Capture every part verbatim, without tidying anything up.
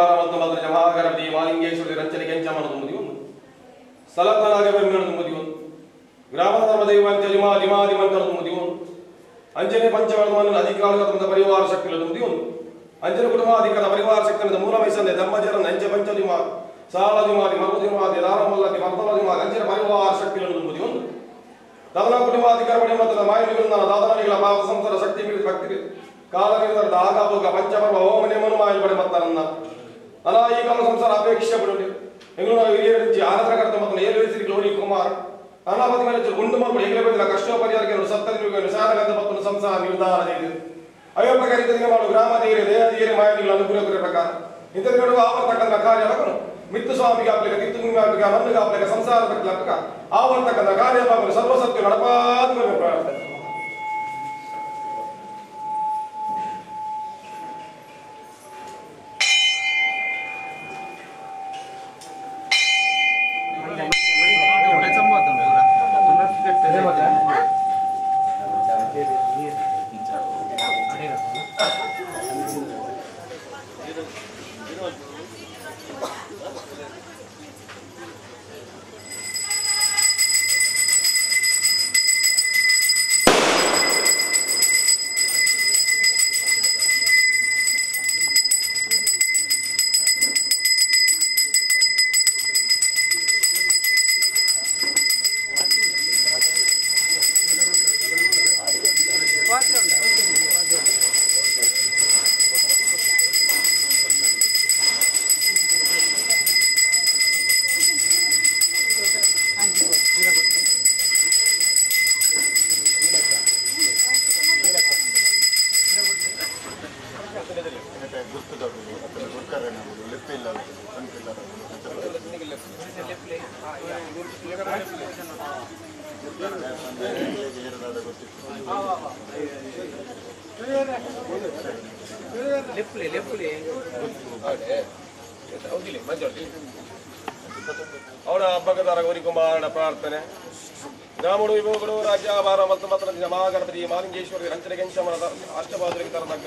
ರಾಜ್ಯಾಭಾರ ಮತ್ತು ಮದ್ರ ಜಮಾಗರದಿ ಮಾಲಿಂಗೇಶ್ವರಿ ರಂಚನೆ ಕೆಂಚಮನ ತುಂಬುದಿ ಒಂದು ಸ್ಥಳತನಾಗ ಬೆಂಬಲ ತುಂಬುದಿ ಒಂದು ಗ್ರಾಮದ ಧರ್ಮದೈವಂತ್ಯ ಜಿಮಾ ಜಿಮಾದಿ ಮಂತ್ರ ತುಂಬುದಿ ಒಂದು ಅಂಜನೆ ಪಂಚವರ್ಧಮನ ಅಧಿಕಾರದ ಪರಿವಾರ ಶಕ್ತಿಗಳ ತುಂಬುದಿ ಒಂದು ಅಂಜನ ಕುಟುಂಬಾಧಿಕದ ಪರಿವಾರ ಶಕ್ತಿಯಿಂದ ಮೂಲ ವಯಸ್ಸಂದೆ ಧರ್ಮಜರನ ಅಂಚೆ ಪಂಚದಿಮಾ ಸಾಲದಿಮಾದಿ ಮರುದಿಮಾದಿ ದಾರಮಲ್ಲದಿ ಮರ್ದಲದಿಮಾದಿ ಅಂಜನ ಪರಿವಾರ ಶಕ್ತಿಗಳನ್ನು ತುಂಬುದಿ ಒಂದು ದದನ ಕುಟುಂಬಾಧಿಕಾರ ಮಟ್ಟದ ಮಾಯವಿರುಂದನ ದಾದನಿಗಳ ಪಾಪ ಸಂಸಾರ ಶಕ್ತಿ ಮೀರಿ ಭಕ್ತಿ ಕಾಲನಿರ್ಧಾರದ ಆಗಾಭೋಗ ಪಂಚಪರ್ವ ಹೋಮ ನೇಮನು ಮಾಯ ಪಡೆ ಮತ್ತನ್ನ ಅನಾ ಈ ಕಾಲ ಸಂಸಾರ ಅಪೇಕ್ಷೆ ಪಡುತ್ತೆ ಎಂಗಳೂರ ಹಿರಿಯరించి ಆರಾಧಕರ್ತ ಮತ್ತು ಏಳುವೇಸಿರಿ ಗ್ಲೋರಿ ಕುಮಾರ್ ಅನಾಪತಿ ಮೇಲೆ ಗುಂಡು ಮಾಡ್ಬಿಡಿ ಹೆಗಲೆ ಬದಿಲ ಕಷ್ಟ ಪರಿಹಾರಕ್ಕೆ ಸಪ್ತದಿನ ಸಾಧಕಂತ ಮತ್ತು ಸಂಸಾರ ನಿರ್ಧಾರ ಇದೆ ಅಯ್ಯೋ ಪ್ರಕಾರ ಇಂಥ ದಿನ ಮಾಡು ಗ್ರಾಮ ಧೈರ್ಯ ದೇಹ ಧೈರ್ಯ ಮಾಯಗಳ ಅನುಕೂಲ ಪ್ರಕಾರ ಇಂಥ ದಿನ ಆವರ್ತಕ್ಕಂಥ ಕಾರ್ಯ ಹಾಕೋಣ ಮಿತ್ತು ಸ್ವಾಮಿಗೆ ಆಗ್ಲಿಕ್ಕೆ ತಿತ್ತು ಭೂಮಿ ಆಗ್ಲಿಕ್ಕೆ ಮಣ್ಣಿಗೆ ಆಗ್ಲಿಕ್ಕೆ ಸಂಸಾರ ಆಗ್ಲಿಕ್ಕೆ ಆವರ್ತಕ್ಕಂಥ ಕಾರ್ಯ ಹಾಕೋಣ ಸರ್ವಸತ್ಯ ನಡಪಾದ ಪ್ರಾರ್ಥನೆ ಅವರ ಹಬ್ಬಗದಾರ ಗೌರಿಕುಮಾರನ ಪ್ರಾರ್ಥನೆ ಗ್ರಾಮಡು ವಿಭೋಗಗಳು ರಾಜ್ಯಾಭಾರ ಮತ್ತು ಮತ್ರ ಮಹಾಗಣಪತಿ ಮಾಲಿಂಗೇಶ್ವರಿ ರಂಚನೆ ಕೆಂಚಮನ ಅಷ್ಟಪಾದರಿಗೆ ತರತಕ್ಕ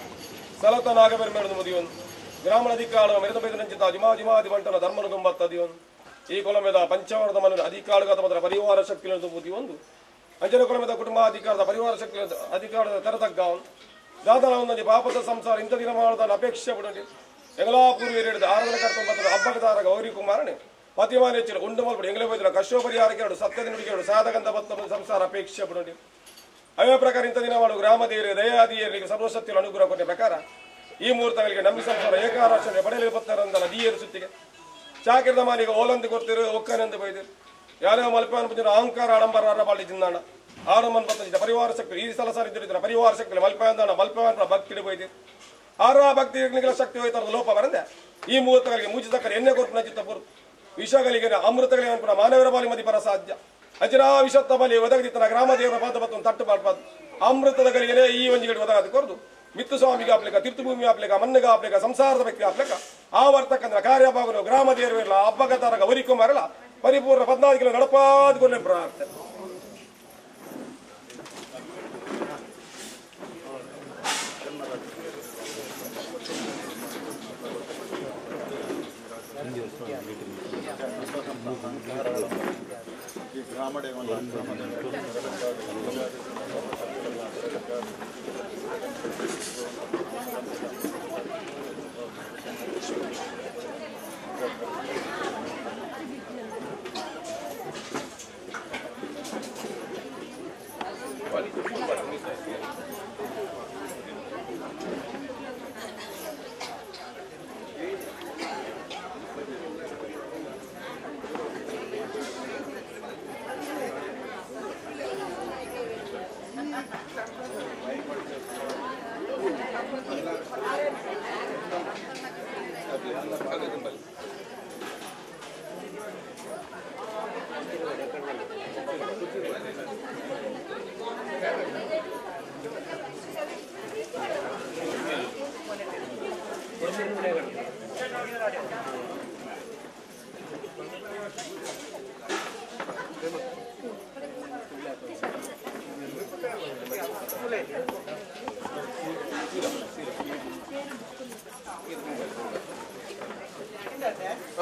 ಸಲತ ನಾಗಬೆರ್ಮೇಡು ಮುದಿಯೊಂದು ಗ್ರಾಮದ ಅಧಿಕಾಳ ಮೆರೆದ ಬೆದರಂಚಿತ ಜಿಮಾ ಜಿಮಾದಿ ಬಂಟನ ಧರ್ಮನು ಗುಂಬತ್ತದಿಯೊಂದು ಈ ಕೊಲಮೆದ ಪಂಚವರ್ಣದ ಮನ ಅಧಿಕಾಳಗತ ಮದ್ರ ಪರಿವಾರ ಶಕ್ತಿಗಳನ್ನು ಮುದಿಯೊಂದು ಅಂಜನ ಕೊಲಮೆದ ಕುಟುಂಬಾಧಿಕಾರದ ಪರಿವಾರ ಶಕ್ತಿ ಅಧಿಕಾರದ ತರತಕ್ಕ ದಾದನ ಒಂದೊಂದು ಪಾಪದ ಸಂಸಾರ ಇಂಥ ದಿನ ಮಾಡೋದನ್ನು ಅಪೇಕ್ಷೆ ಬಿಡಲಿ ಎಂಗಲಾ ಪೂರ್ವಿಯರು ಹಿಡಿದು ಆರಾಧನೆ ಕರ್ತವ್ಯ ಮತ್ತು ಹಬ್ಬಗದಾರ ಗೌರಿ ಕುಮಾರನೇ ಪತಿಮಾನ ಹೆಚ್ಚಿನ ಉಂಡು ಮಾಡ್ಬಿಡಿ ಎಂಗಲೇ ಬೈದಿಲ್ಲ ಕಷ್ಟೋ ಪರಿಹಾರಕ್ಕೆ ಎರಡು ಸತ್ಯದ ನುಡಿಗೆ ಎರಡು ಸಾಧಕಂತ ಬತ್ತ ಸಂಸಾರ ಅಪೇಕ್ಷೆ ಬಿಡಲಿ ಅವೇ ಪ್ರಕಾರ ಇಂಥ ದಿನ ಮಾಡು ಗ್ರಾಮ ದೇವರಿಗೆ ದಯಾದಿಯರಿಗೆ ಸರ್ವಸತ್ಯಗಳ ಅನುಗ್ರಹ ಕೊಟ್ಟ ಪ್ರಕಾರ ಈ ಮುಹೂರ್ತಗಳಿಗೆ ನಂಬಿ ಸಂಸಾರ ಏಕಾರಾಶನೆ ಪಡೆಯಲು ಬತ್ತಾರಂದಲ್ಲ ದಿಯರು ಸುತ್ತಿಗೆ ಚಾಕಿರದ ಮಾನಿಗೆ ಓಲಂದು ಕೊಡ್ತಿರು ಒಕ್ಕನೆಂದು ಬೈದಿರು ಯಾರೋ ಮಲ್ಪಾನ ಪಂಜನ ಅಹಂಕಾರ ಆಡಂಬರ ಬಾಳಿ ತಿಂದಾಣ ಆಡಮನ್ ಬತ್ತ ಪರಿವಾರ ಶಕ್ತಿ ಈ ಸಲ ಸಾರಿದ್ದ ಪರಿವಾರ ಶಕ್ತಿ ಮಲ್ಪಾನ ಮಲ್ಪಾನ ಭಕ್ತಿ ಬೈದಿರು ಆರ ಭಕ್ತಿ ಶಕ್ತಿ ಹೋಯ್ತಾರದ ಲೋಪ ಬರಂದೆ ಈ ಮುಹೂರ್ತಗಳಿಗೆ ಮುಜಿತಕ್ಕರೆ ಎಣ್ಣೆ ಕೊಟ್ಟು ನಚಿತ್ತ ಪುರು ವಿಷಗಳಿಗೆ ಅಮೃತಗಳಿಗೆ ಅನ್ಪುಣ ಮಾನವರ ಬಾಲಿ ಮದಿ ಪರ ಸಾಧ್ಯ ಅಂಜನಾ ವಿಷತ್ತ ಬಲಿ ಒದಗದಿತ್ತನ ಗ್ರಾಮ ದೇವರ ಪಾದ ಬತ್ತ ತಟ್ಟು ಮಾಡ್ಬಾರ್ದು ಅಮೃತದ ಗಳಿಗೆ ಈ ಒಂಜಿಗಡೆ ಒದಗದ ಕೊರದು ಮಿತ್ತು ಸ್ವಾಮಿಗೆ ಆಪ್ಲಿಕ ತೀರ್ಥಭೂಮಿ ಆಪ್ಲಿಕ ಮನ್ನಿಗೆ ಆಪ್ಲಿಕ ಸಂಸಾರದ ವ್ಯಕ್ತಿ ಆಪ್ಲಿಕ ಆವರ್ತಕ್ಕಂಥ ಕಾರ್ಯಭಾಗನು ಗ್ರಾಮ ದೇವರಿಲ್ಲ ಹಬ್ಬಗತಾರ ಗೌರಿಕುಮಾರಲ್ಲ ಪರಿಪೂರ್ಣ ಪದ್ನಾಲ್ಕು ಕಿಲೋ ನಡಪಾದ ಕೊನೆ ಪ್ರಾರ್ಥನೆ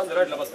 ಒಂದು ಎರಡು ಬಸ್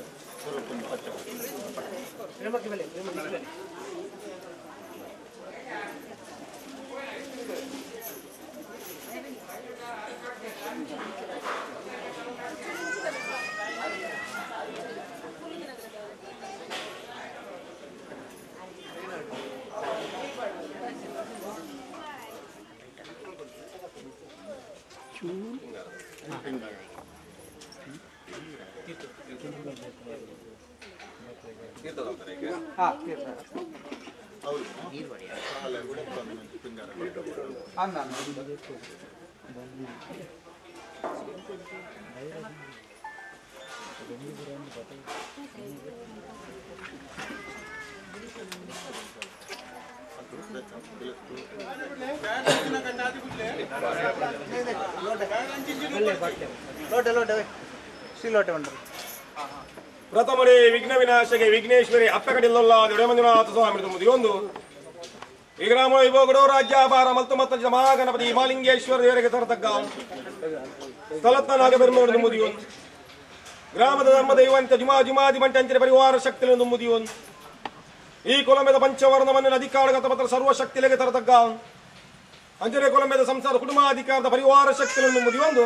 ಪ್ರಥಮಡೆ ವಿಘ್ನ ವಿನಾಶಗೆ ವಿಘ್ನೇಶ್ವರಿ ಅಪ್ಪಕಡಿಲ್ಲೊಲ್ಲ ದೊಡೆಮಂಜುನಾಥ ಸ್ವಾಮಿ ಮುದಿಯೊಂದು ಈ ಗ್ರಾಮ ವೈಭವಗಳು ರಾಜ್ಯಾಭಾರ ಮತ್ತು ಮತ್ತು ಮಹಾಗಣಪತಿ ಮಾಲಿಂಗೇಶ್ವರ ದೇವರಿಗೆ ತರತಕ್ಕ ಸ್ಥಳತ್ತನಾಗ ಬೆರ್ಮೇಡು ಮುದಿಯೊಂದು ಗ್ರಾಮದ ಧರ್ಮ ದೈವಂತ ಜುಮಾ ಜುಮಾದಿ ಮಂಟಂಚರಿ ಪರಿವಾರ ಶಕ್ತಿಯನ್ನು ಮುದಿಯೊಂದು ಈ ಕೊಲಂಬೆದ ಪಂಚವರ್ಣವನ್ನು ಅಧಿಕಾರಗತ ಪತ್ರ ಸರ್ವಶಕ್ತಿಲೆಗೆ ತರತಕ್ಕ ಅಂಜನೆ ಕೊಲಂಬೆದ ಸಂಸಾರ ಕುಟುಂಬಾಧಿಕಾರದ ಪರಿವಾರ ಶಕ್ತಿಯನ್ನು ಮುದಿಯೊಂದು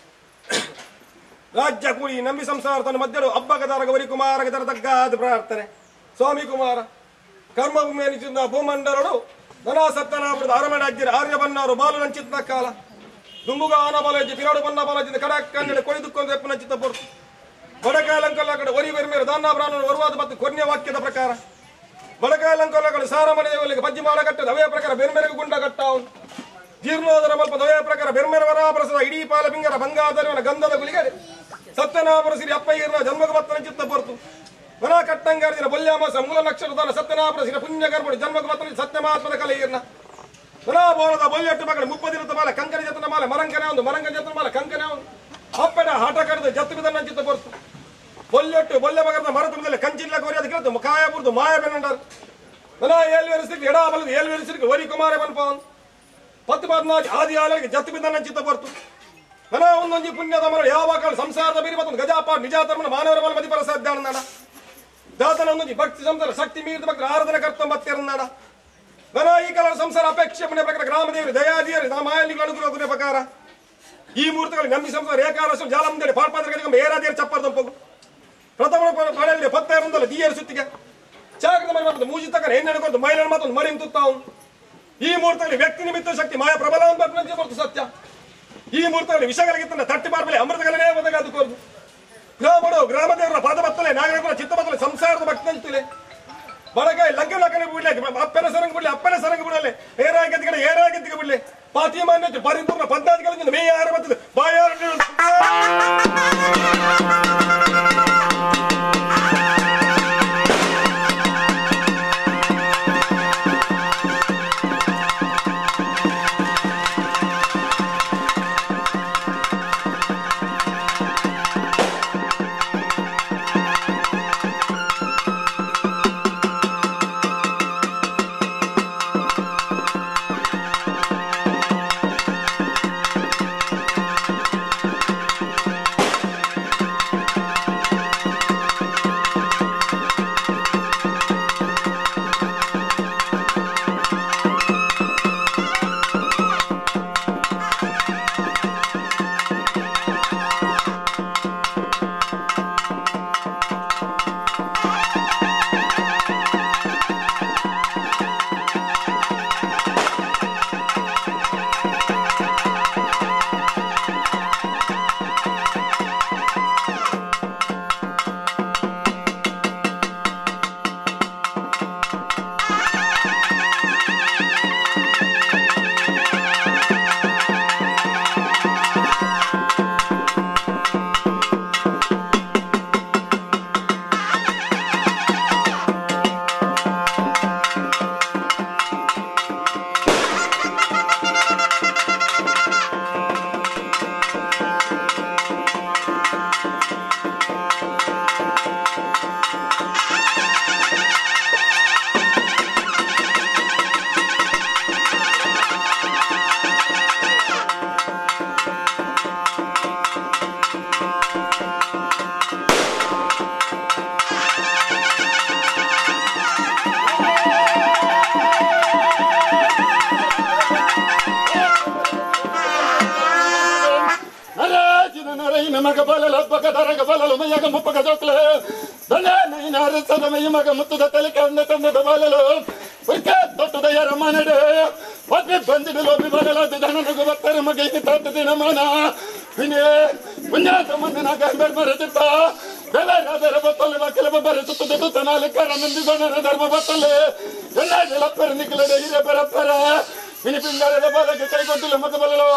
ರಾಜ್ಯ ಕೂಡಿ ನಂಬಿ ಸಂಸಾರ ತನ್ನ ಮಧ್ಯಳು ಹಬ್ಬಗದಾರ ಗೌರಿ ಕುಮಾರಗೆ ತರತಕ್ಕ ಪ್ರಾರ್ಥನೆ ಸ್ವಾಮಿ ಕುಮಾರ ಕರ್ಮಭೂಮಿಯ ಭೂಮಂಡಲರು ನನ ಸತ್ತನಾಪುರದ ಅರಮರಾಜ್ಯರ ಆರ್ಯ ಬನ್ನಾರು ಬಾಲು ನಂಚಿತ್ನ ಕಾಲ ದುಂಬುಗ ಆನ ಬಾಲಜಿ ಪಿರಾಡು ಬನ್ನ ಬಾಲಜಿಂದ ಕಡಕ್ ಕನ್ನಡ ಕೊಯ್ದುಕೊಂಡು ಎಪ್ಪು ನಂಚಿತ ಪೊರ್ತು ಬಡಕಾಲಂಕೊಲ್ಲ ಕಡೆ ಒರಿ ಬೆರ್ಮೇರು ದಾನ ಬ್ರಾಹ್ಮಣ ವರುವಾದ ಮತ್ತು ಕೊನ್ಯ ವಾಕ್ಯದ ಪ್ರಕಾರ ಬಡಕಾಲಂಕೊಲ್ಲ ಕಡೆ ಸಾರಮನೆ ದೇವಲಿಗೆ ಪಜ್ಜಿ ಮಾಡಕಟ್ಟದ ಅವೇ ಪ್ರಕಾರ ಬೆರ್ಮೆರೆಗೆ ಗುಂಡ ಕಟ್ಟ ಅವನು ಜೀರ್ಣೋದರ ಮಲ್ಪ ದವೇ ಪ್ರಕಾರ ಬೆರ್ಮೆರವರ ಪ್ರಸದ ಇಡೀ ಪಾಲ ಬಿಂಗರ ಬಂಗಾಧರವನ ಗಂಧದ ಗುಲಿಗೆ ಸತ್ಯನಾಪುರ ಸಿರಿ ಅಪ್ಪಯ್ಯನ ಜನ್ಮಗ ಮತ್ತನ ಚಿತ್ತ ಪೊರ್ತು ವನ ಕಟ್ಟಂಗಾರಿನ ಬಲ್ಯಾಮಾಸ ಮೂಲ ನಕ್ಷತ್ರದಾನ ಸತ್ಯನಾಪುರ ಸಿರಿ ಪುಣ್ಯ ಗರ್ಭಣಿ ಜನ್ಮಗ ಮತ್ತನ ಸತ್ಯಮಾತ್ಮದ ಕಲೆಯರ್ನ ವನಾಬೋನದ ಬೊಲ್ಲೆಟ್ಟು ಮಗಳ ಮುಪ್ಪದಿನದ ಮಾಲ ಕಂಕನ ಜತನ ಮಾಲ ಮರಂಕನೆ ಒಂದು ಮರಂಕ ಜತನ ಮಾಲ ಕಂಕನೆ ಒಂದು ಅಪ್ಪಡ ಹಠ ಕರೆದು ಜತ್ತು ಬಿದನ್ನ ಚಿತ್ತ ಪೊರ್ತು ಬೊಲ್ಲೆಟ್ಟು ಬೊಲ್ಲೆ ಮಗರದ ಮರತುಮದಲ್ಲಿ ಕಂಚಿಲ್ಲ ಕೋರಿ ಅದು ಕೇಳ್ತು ಕಾಯ ಬುರ್ದು ಮಾಯ ಬೆನ್ನಂಡರ್ ವನ ಏಳ್ವೆರಿಸಿಗೆ ಎಡಾ ಬಲದು ಏಳ್ವೆರಿಸಿಗೆ ವರಿ ಕುಮಾರ ಬನ್ಪವನ್ ಪತ್ತು ಪದ್ನಾಲ್ಕು ಆದಿ ಆಲರಿಗೆ ಜತ್ತು ಬಿದ್ದನ್ನ ಚಿತ್ತ ಪೊರ್ತು ವನ ಒಂದೊಂಜಿ ಪುಣ್ಯದ ಮರ ಯಾವ ಕಾಲ ಸಂಸಾರದ ಬೀರಿ ಮತ್ತೊಂದು ಗಜಾಪ ನಿಜಾತರ್ಮನ ಮಾನವರ ಬಲ ಮದಿಪರ ಸಾಧ್ಯಾನಂದಾಡ ದಾತನ ಒಂದೊಂಜಿ ಭಕ್ತಿ ಸಂಸಾರ ಶಕ್ತಿ ಮೀರಿದ ಭಕ್ತರ ಆರಾಧನೆ ಕರ್ತ ಬತ್ತಿರನ್ನಾಡ ವನ ಈ ಕಾಲ ಸಂಸಾರ ಅಪೇಕ್ಷೆ ಮನೆ ಪ್ರಕಾರ ಗ್ರಾಮದೇವರು ದಯಾದಿಯರು ನಾ ಮಾಯಲಿಗಳು ಅನುಗ್ರಹ ಗುಣ ಪ್ರಕಾರ ಈ ಮುಹೂರ್ತಗಳು ನಂಬಿ ಸಂಸಾರ ಏಕಾದಶ ಜಾಲಂದೇಳಿ ಪಾಡ್ಪಾತ್ರ ಏರಾದಿಯರು ಚಪ್ಪರ್ದಂಪಗು ಪ್ರಥಮ ಪಡೆಯಲ್ಲಿ ಪತ್ತ ಮುಂದಲ್ಲ ದಿಯರು ಸುತ್ತಿಗೆ ಚಾಕದ ಮನೆ ಮತ್ತು ಮೂಜಿ ತಕ್ಕ ಹೆಣ್ಣೆಡ್ಕೊಂಡು ಮೈಲನ್ನು ಮತ್ತೊಂದು ಮರಿ ತುತ್ತ ಅವನು ಈ ಮುಹೂರ್ತದಲ್ಲಿ ವ್ಯಕ್ತಿ ನಿಮಿತ್ತ ಶಕ್ತಿ ಮಾಯ ಪ್ರಬಲ ಅಂತ ಬರ್ತು ಸತ್ಯ ಈ ಮುಹೂರ್ತದಲ್ಲಿ ವಿಷಗಳಿಗಿತ್ತ ತಟ್ಟಿ ಬಾರ್ಬಲೆ ಅಮೃತಗಳನ್ನೇ ಒದಗಾದು ಕೋರ್ದು ಗ್ರಾಮಡು ಗ್ರಾಮದೇವರ ಪಾದಬತ್ತಲೆ ನಾಗರಿಕರ ಚಿತ್ತಬತ್ತಲೆ ಸಂಸಾರದ ಭಕ್ತಂತಲೆ ಬಡಗಾಯಿ ಲಗ್ನ ಲಗ್ನ ಬಿಡ್ಲೆ ಅಪ್ಪನ ಸರಂಗ ಬಿಡ್ಲಿ ಅಪ್ಪನ ಸರಂಗ ಬಿಡಲೆ ಏರಾಗಿದ್ದ ಏರಾಗಿದ್ದಿಗೆ ಬಿಡ್ಲಿ ಪಾತಿಮಾನ್ಯ ಪರಿಪೂರ್ಣ ಪದ್ಧಾತಿಗಳಿಂದ ಮೇಯ ಆರ ಬರ್ತದೆ ದರಗ ಬಲಲು ಮೈಯಾಗ ಮುಪ್ಪಗ ಜೋಕ್ಲೆ ದನ ನೈನ ಅರಸದ ಮೈ ಮಗ ಮುತ್ತದ ತಲೆ ಕಂದ ತಂದದ ಬಲಲು ಉರ್ಕ ತೊಟ್ಟದ ಯಾರ ಮನಡೆ ಒಬ್ಬೆ ಬಂದಿಡು ಲೋಬಿ ಬರಲಾದ ದನನಗು ಬತ್ತರ ಮಗ ಇತಿ ತಾತ ದಿನ ಮನ ವಿನೇ ಪುಣ್ಯಾತ ಮಂದನ ಗಂಬರ್ ಮರಚಿತ್ತ ಬೆಲರಾದರ ಬತ್ತಲೆ ಬಕಲ ಬರ ಸುತ್ತದ ತುತನಾಲೆ ಕರನಂದಿ ದನನ ಧರ್ಮ ಬತ್ತಲೆ ಎಲ್ಲ ಲಪ್ಪರ ನಿಕಲಡೆ ಹಿರೆ ಬರಪ್ಪರ ವಿನಿ ಪಿಂಗರದ ಬಾಲಕ್ಕೆ ಕೈಗೊಂಡಿಲ್ಲ ಮಗ ಬಲಲು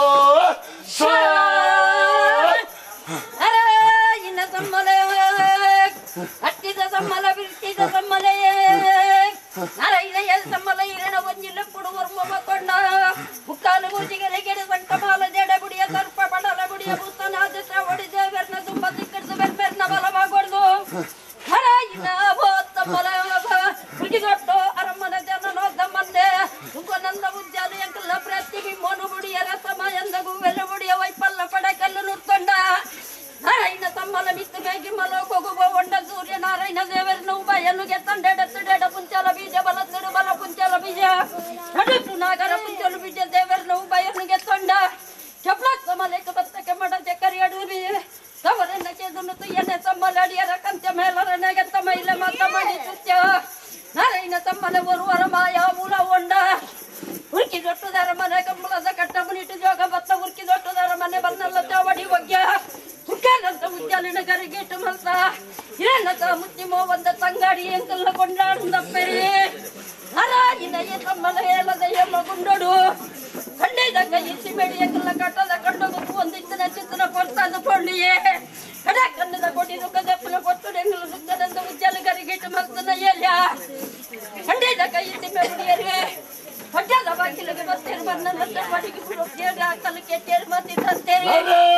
ಅರೆ ಇನ್ನ ಸಮ್ಮಲೆ ಅಟ್ಟಿದ ಸಮ್ಮಲ ಬಿರ್ತಿದ ಸಮ್ಮಲೆ ನರೈನ ಸಮ್ಮಲ ಇರಣ ಒಂಜಿಲ್ಲ ಕುಡುವರು ಮೊಮ್ಮಕೊಂಡ ಮುಕ್ಕಾಲು ಮೂಜಿಗೆರೆ ಗೆಡೆ ಸಂಕಮಾಲ ಜಡ ಬುಡಿಯ ಸರ್ಪ ಬಡಲ ಬುಡಿಯ ಭೂತನಾದ ಶ್ರವಡಿ ದೇವರ್ನ ತುಂಬ ದಿಕ್ಕಡಿದು ಬೆರ್ಮೆರ್ನ ಬಲವಾಗೊಡ್ದು ಹರ ಇನ್ನ ತಮ್ಮಲ ಹುಡುಗಿದೊಟ್ಟು ಅರಮನೆ ಜನನೋದ ಮಂದೆ ಸುಖನಂದ ಉಜ್ಜಾಲ ಎಂಕಲ್ಲ ಪ್ರತಿಬಿಂಬನು ಬುಡಿಯ ರಸಮ ಎಂದಗೂ ಬೆಲ್ಲ ಬುಡಿಯ ವೈಪಲ್ಲ ಪಡಕಲ್ಲು ನುರ್ಕೊಂಡ ನಾರಾಯಣ ತಮ್ಮಲ ಮಿತ್ತು ಬೇಗಿ ಮಲೋ ಕೊಗುವ ಒಂಡ ಸೂರ್ಯ ನಾರಾಯಣ ದೇವರನ್ನು ಉಭಯನು ಗೆತ್ತಂಡೆಡ ತಿಡೆಡ ಪುಂಚಲ ಬೀಜ ಬಲ ತಿಡು ಬಲ ಪುಂಚಲ ಬೀಜ ನಡುಟು ನಾಗರ ಪುಂಚಲು ಬೀಜ ದೇವರನ್ನು ಉಭಯನು ಗೆತ್ತೊಂಡ ಚಪ್ಲ ಸಮಲೆಕ ಬತ್ತಕ್ಕೆ ಮಡ ಚಕ್ಕರಿ ಅಡೂರಿ ತವರನ್ನ ಕೆದುನು ತುಯ್ಯನೆ ತಮ್ಮಲ ಅಡಿಯರ ಕಂತ್ಯ ಮೇಲರನ ಗೆತ್ತ ಮೈಲ ಮತ್ತ ಮಡಿ ತುತ್ಯ ನಾರಾಯಣ ತಮ್ಮಲ ಒರುವರ ಮಾಯ ಮೂಲ ಒಂಡ ಉರ್ಕಿ ದೊಟ್ಟುದರ ಮನೆ ಕಂಬಳದ ಕಟ್ಟ ಮುನಿಟು ಜೋಗ ಬತ್ತ ಉರ್ಕಿ ದೊಟ್ಟುದರ ಮನೆ ಬನ್ನಲ್ಲ ಚಾವಡಿ ಒಗ್ಯ ಹುಕ್ಕನಂತ ಮುಜ್ಜಲಿನ ಗರಿಗೇಟು ಮಲ್ಸ ಏನಂತ ಮುಚ್ಚಿ ಮೋವಂದ ತಂಗಾಡಿ ಎಂಕಲ್ಲ ಕೊಂಡಾಡುಂದಪ್ಪರಿ ಹರಾಜಿನ ತಮ್ಮಲ ಹೇಳದ ಎಮ್ಮ ಗುಂಡೋಡು ಕಂಡಿದಂಗ ಇಸಿ ಬೇಡಿ ಎಂಕಲ್ಲ ಕಟ್ಟದ ಕಂಡೋಗು ಒಂದಿತ್ತನ ಚಿತ್ತನ ಕೊಡ್ತಾದ ಪೊಳ್ಳಿಯೇ ಕಡ ಕನ್ನದ ಕೊಡಿ ದುಃಖದಪ್ಪನ ಕೊಟ್ಟು ಎಂಗಲು ದುಃಖದಂತ ಮುಜ್ಜಲ ಗರಿಗೇಟು ಮಲ್ಸನ ಎಲ್ಯ ಕಂಡಿದಂಗ ಇಸಿ ಬೇಡಿಯರೇ ಹೊಟ್ಟೆದ ಬಾಕಿಲಿಗೆ ಬತ್ತೇರು ಬನ್ನಲ್ಲ ಮಡಿಗೆ ಬಿಡುತ್ತೇರು ಹಾಕಲು ಕೆಟ್ಟೇರು ಮತ್ತಿದ್ದಂತೇರಿ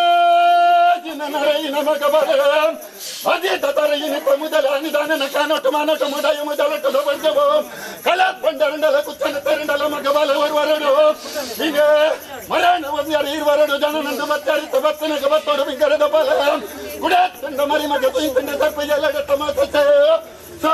ನರೈನ ಮಗ ಬಲ ಅದೇ ತರೈನ ಮುದಲ ನಿಧಾನ ಕಾನೋಟು ಮಾನೋಟು ಮುದಾಯ ಮುದಲಟ್ಟು ಬರ್ಜವು ಕಲಾ ಪಂಡರಂಡಲ ಕುತ್ತನ ತರಂಡಲ ಮಗ ಬಲ ಹೊರವರಡು ಹೀಗೆ ಮರಣ ಒಂದ್ಯಾರು ಇರುವರಡು ಜನನಂದು ಬತ್ತಾರಿತ ಬತ್ತನಗ ಬತ್ತೋಡು ಬಿಂಗರದ ಬಲ ಗುಡ ತಂಡ ಮರಿ ಮಗ ತುಯಿಂತಂಡ ತಪ್ಪ ಎಲ್ಲ ಗಟ್ಟ ಮಾತೇ ಸೋ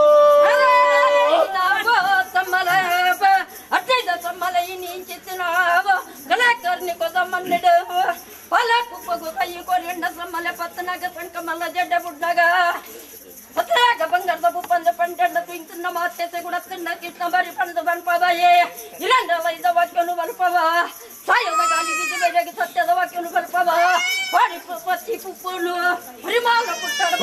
ತಮ್ಮಲ ಅಟ್ಟೈದ ತಮ್ಮಲ ಇನ್ನಿಂಚಿತ್ತಿನಾವ ಕಲಾಕರ್ನಿ ಕೊದ ಮನ್ನಿಡು ಪಲ ಕುಪ್ಪಗು ಕೈ ಕೊರೆಂಡ ಸಮ್ಮಲೆ ಪತ್ತನಾಗ ಸಂಕಮಲ್ಲ ಜಡ್ಡ ಬುಡ್ನಾಗ ಪತ್ತನಾಗ ಬಂಗಾರದ ಬುಪ್ಪಂದ ಪಂಟಂಡ ತಿಂತನ್ನ ಮಾತೆಸೆ ಗುಡ ತಿನ್ನ ಕಿಟ್ನ ಬರಿ ಪಂದ ಬನ್ಪವಯೇ ಇರಂಡಲ ಇದ ವಾಕ್ಯನು ಬಲ್ಪವ ಸಾಯದ ಗಾಳಿ ಬಿದ್ದು ಬೇರೆಗೆ ಸತ್ಯದ ವಾಕ್ಯನು ಬಲ್ಪವ ಪಾಡಿ ಪತ್ತಿ ಪುಪ್ಪುನು ಪರಿಮಾಲ ಪುಟ್ಟಡ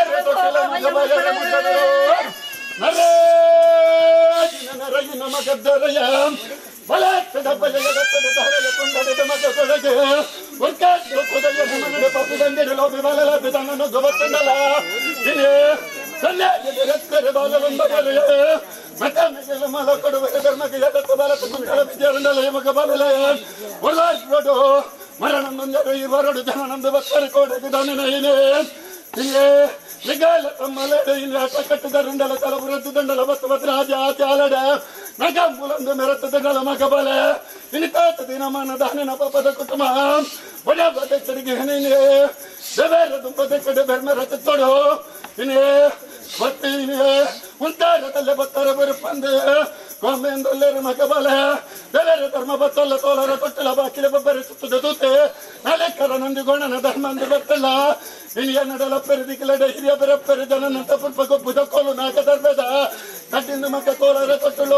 ನರೈನ ಮಗದ್ದರಯ ಬಲತ್ತದ ಬಲಗತ್ತದ ಧಾರಯ ಕೊಂಡದ ಮಗ ಕೊಡಗೆ ಒರ್ಕಾದ ಕೊದಯ ಮನದ ಪಾಪದಂಡೆ ಲೋಬಿ ಬಲಲ ಬಿದನನ ಗವತ್ತಂಡಲ ಇನೆ ಸನ್ಯಾಯ ರತ್ತರ ಬಾಲವಂದಗಲಯ ಮತನಗೆಲ ಮಲ ಕೊಡುವ ಧರ್ಮಕ್ಕೆ ಯದತ್ತ ಬಲತ ಕುಂಡಲ ವಿಜಯರಂಡಲ ಮಗ ಬಲಲ ಒಲಾಡ್ರೋಡು ಮರಣ ನಂದರು ಈ ವರಡು ಜನನಂದ ಬಕ್ಕರ ಕೊಡಗೆ ದಾನನ ಇನೆ ಇನೆ ನಿಗಾಲ ತಮ್ಮಲ ಇನೆ ಅಟಕಟ್ಟು ದಂಡಲ ಕಲಬುರದ್ದು ದಂಡಲ ಬತ್ತ ಬತ್ರ ರಾಜ ಆಚಾಲಡ ನಗ ಮುಲಂದು ಮೆರತ ದಂಡಲ ಮಗ ಬಲ ಇನಿ ತಾತ ದಿನ ಮನ ದಾನನ ಪಾಪದ ಕುಟುಂಬ ಬಡ ಬದ ಕಡೆಗೆ ಹನಿನೆ ದೇವರ ದುಂಬದ ಕಡೆ ಬೆರ್ಮ ರತ ತೊಡು ಇನೆ ಬತ್ತಿನೆ ಉಂಟಾರದಲ್ಲೇ ಬತ್ತರ ಬರುಪಂದೆ ಕೊಮ್ಮೆಂದಲ್ಲರ ಮಗ ಬಲ ದೇವರ ಧರ್ಮ ಬತ್ತಲ್ಲ ತೋಲರ ತೊಟ್ಟಲ ಬಾಕಿಲ ಬಬ್ಬರ ಸುತ್ತದ ದೂತೆ ನಾಳೆ ಕರ ನಂದಿ ಗೋಣನ ಧರ್ಮ ಅಂದು ಬತ್ತಲ್ಲ ಇನಿಯ ನಡಲ ಪೆರದಿಕ್ಕಿಲ ಹಿರಿಯ ಬೆರಪ್ಪೆರ ಜನನಂತ ಪುಲ್ಪ ಗೊಬ್ಬುದ ಕೋಲು ನಾಕ ಧರ್ಮದ ಕಟ್ಟಿಂದ ಮಕ್ಕ ತೋಲರ ತೊಟ್ಟಲು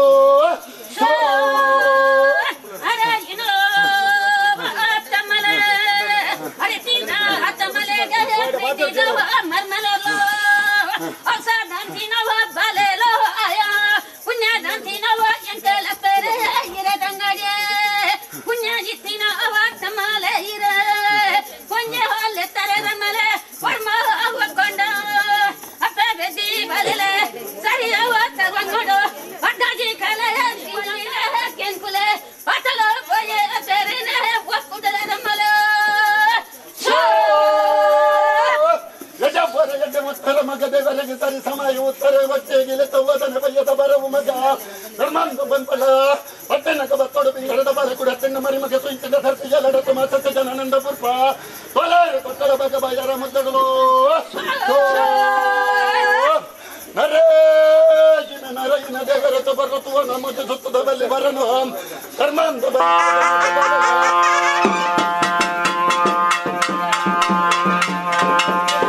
ಮಗ ದೇವರಿಗೆ ಸರಿ ಸಮಯ ಉತ್ತರ ಒಟ್ಟೆಗಿಲೆ ತವ್ವದನ ಬಯ್ಯದ ಬರವು ಮಗ ಧರ್ಮಾಂಗ ಬಂಪಲ ಪಟ್ಟಣಕ ಬತ್ತೋಡು ಬಿಂಗರದ ಬಲ ಕೂಡ ತಿನ್ನ ಮರಿ ಮಗ ಸುಂಚಿದ ಧರ್ತಿ ಎಲ್ಲಡತ್ತು ಮಾಸತ್ತ ಜನನಂದ ಪುರ್ಪ ತೊಲಾರ ಕೊಟ್ಟರ ಬಗ ಬಯರ ಮುದ್ದಗಳು ನರೇಜಿನ ನರಗಿನ ದೇವರತ ಬರುತ್ತುವ ನಮ್ಮ ಸುತ್ತದ ಬಲ್ಲಿ ಬರನು ಧರ್ಮಾಂಗ ಬ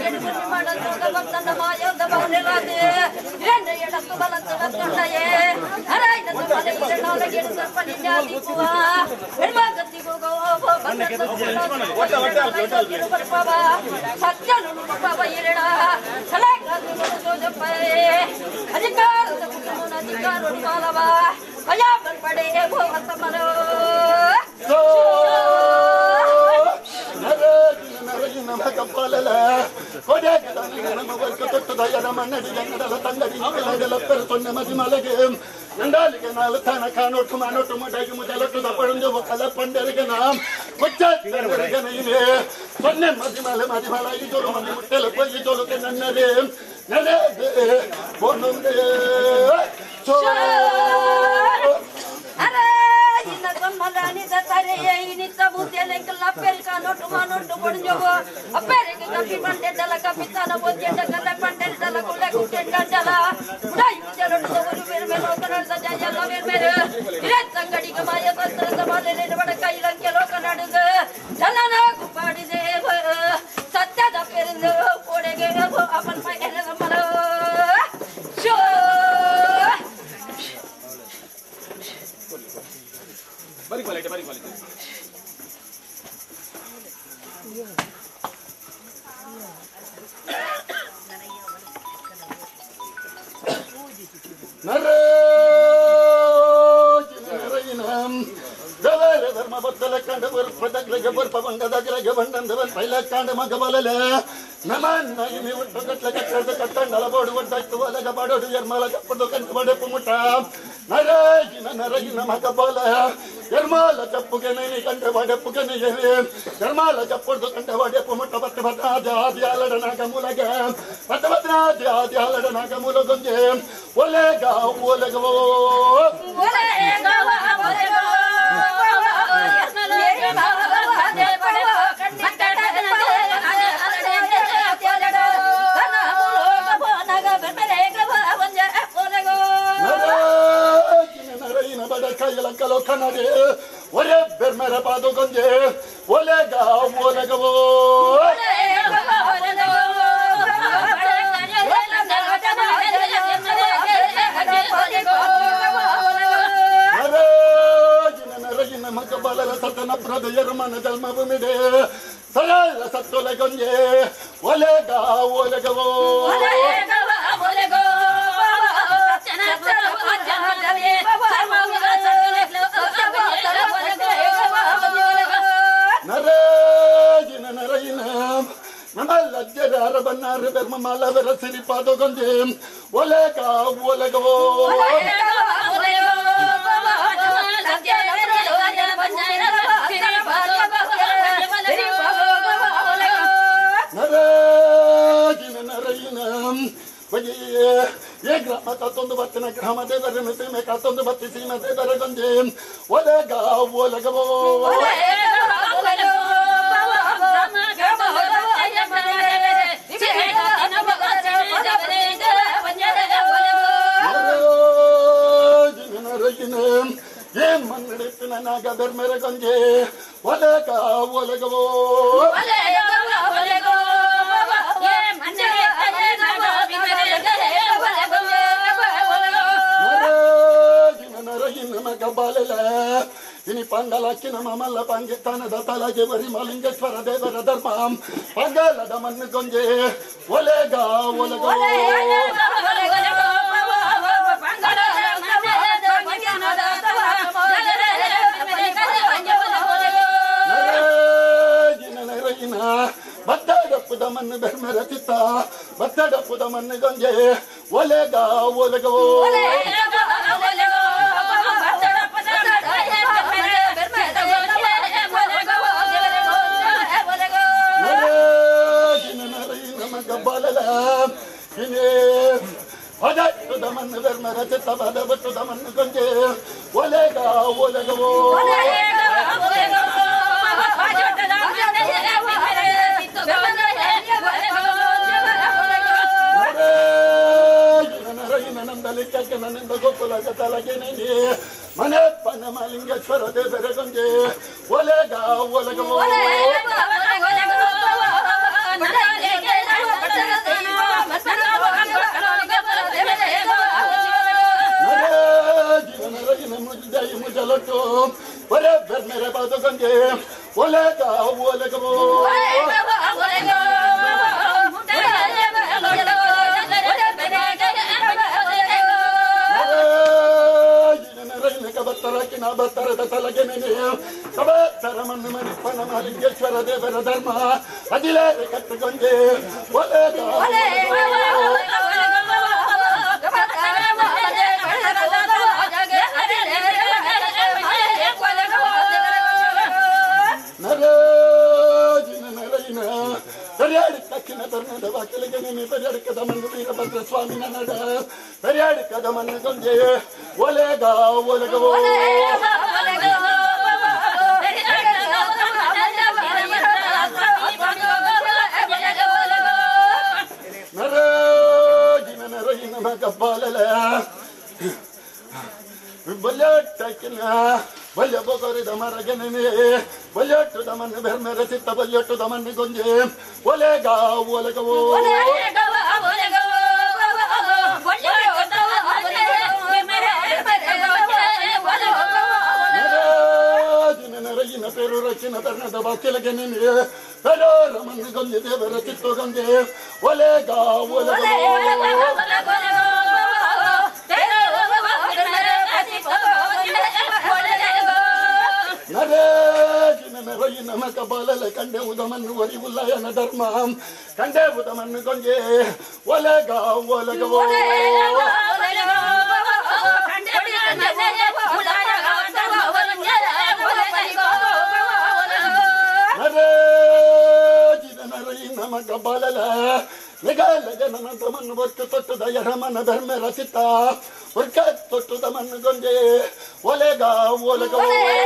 Nandalige na latana kano tumano tumadagi mudala tu daparan jo wakala pandere naam kuchat pandere na ine sonne madimale madimala idolo mandi mutele po idolo ke nannade nade bonum de so ara ina sammalani datare ini tabutele kala perkano tumano tumadagi jo apere ke kapi pande dala kapitana bodje dala pande dala kule kutte dala dai chalo to ver me lo kanar da jaya la ver mere ire tangadi ka maya pastra samale le bada kailan ke lo kanadge jalana kupadi de satya da perindu podege apan pai ene samalo sho bari quality bari quality Nare jinarayinam davare dharma baddala kanda ber padagle ber pavanga dagle bandan devan paila kanda magabalale naman nayimi uttu gatla katta kattandala bodu waddattu walaga badodu yermala kappodu kantu bade pumuta nare jinarayinam magabala yermala kappuge nayni kanda bade pugene yere yermala kappodu kanda bade pumuta batte bada jadi aladana kamulaga batte badna jadi aladana kamulagonje olega olega olega olega Kalau kanade, ore bermera padu gonje, olega olega Makabala satana prada yermana dalma bumide sala satole gonje olega olega olega olega narajina narajina namalla jara banar bermala verasiri pado gonje olega olega olega narajina narajina vaje ye grama katondu batna grama de verme se me katondu batti si me de vergonde olega olega ye manredna naga bermere gonje olega olega olega olega ye manredna naga bermere gonje magabalala ini pandalakina mamalla pangetana datalage bari malingeshwara devara dharmam pagala daman gonje olega olega battada pudaman bermera kita battada pudaman gonje olega olega olega battada pudaman bermera olega magabalala ini ada pudaman bermera kita pada pudaman gonje olega olega olega olega nananda gokula katalage nani mane pana malingeshwara devara gonje olega olega olega ಜಲಟ್ಟು ಒರೆ ಬೆರ್ಮೆರೆ ಬಾದು ಗಂಗೆ ಒಲೆಗ ಒಲೆಗವೋ ಬತ್ತರಕಿನ ಬತ್ತರದ ತಲಗೆ ನೆನೆ ಕಬತ್ತರ ಮಣ್ಣು ಮಣಿಪನ ಮಹಾಲಿಂಗೇಶ್ವರ ದೇವರ ಧರ್ಮ ಅದಿಲೇ ಕಟ್ಟುಕೊಂಡೆ ಒಲೆಗ ನರೇಜಿನ ನರೈನ ಪರ್ಯಾಡಿ ತಕ್ಕಿನ ತರ್ಣದ ವಾಕಿಲಿಗೆ ನೆನೆ ಪರ್ಯಾಡಿಕದ ಮಣ್ಣು ವೀರಭದ್ರ ಸ್ವಾಮಿನ ನಡ ಪರ್ಯಾಡಿಕದ ಮಣ್ಣು ಗೊಂಜೆ ಒಲೆಗ ಒಲೆಗವೋ ನರೇಜಿನ ನರೈನ ಮಗ ಬಾಲಲ ಬಲ್ಯಾಟಕ್ಕಿನ ಬಲ್ಯ ಬೊಗರಿದ ಮರಗೆನೆ ಬಲ್ಯಾಟುದ ಮಣ್ಣು ಬೆರ್ಮೆರ ಚಿತ್ತ ಬಲ್ಯಟ್ಟುದ ಮಣ್ಣು ಗೊಂಜೆ ಒಲೆಗ ಒಲೆಗವೋ ನರಗಿನ ಪೇರು ರಚಿನ ತರ್ಣದ ಬಾಕಿಲಗೆ ನೆನೆ ಪೆರೋರ ಮಣ್ಣು ಗೊಂಜೆ ದೇವರ ಚಿತ್ತು ಗೊಂಜೆ ಒಲೆಗ ಒಲೆಗವೋ ನರೇಜಿನ ನರೈನ ಮಕ ಬಾಲಲೆ ಕಂಡೆ ಉದಮನ್ನು ಒರಿ ಉಲ್ಲಯನ ಧರ್ಮ ಕಂಡೆ ಉದಮನ್ನು ಗೊಂಜೆ ಒಲೆಗ ಒಲೆಗವೋ ನರೇಜಿನ ನರೈನ ಮಕ ಬಾಲಲ ನಿಗಾಲ ಜನನಂತ ಮಣ್ಣು ಒಟ್ಟು ತೊಟ್ಟುದ ಯರಮನ ಧರ್ಮ ರಚಿತ ಉರ್ಕ ತೊಟ್ಟುದ ಮಣ್ಣು ಗೊಂಜೆ ಒಲೆಗ ಒಲೆಗವೋ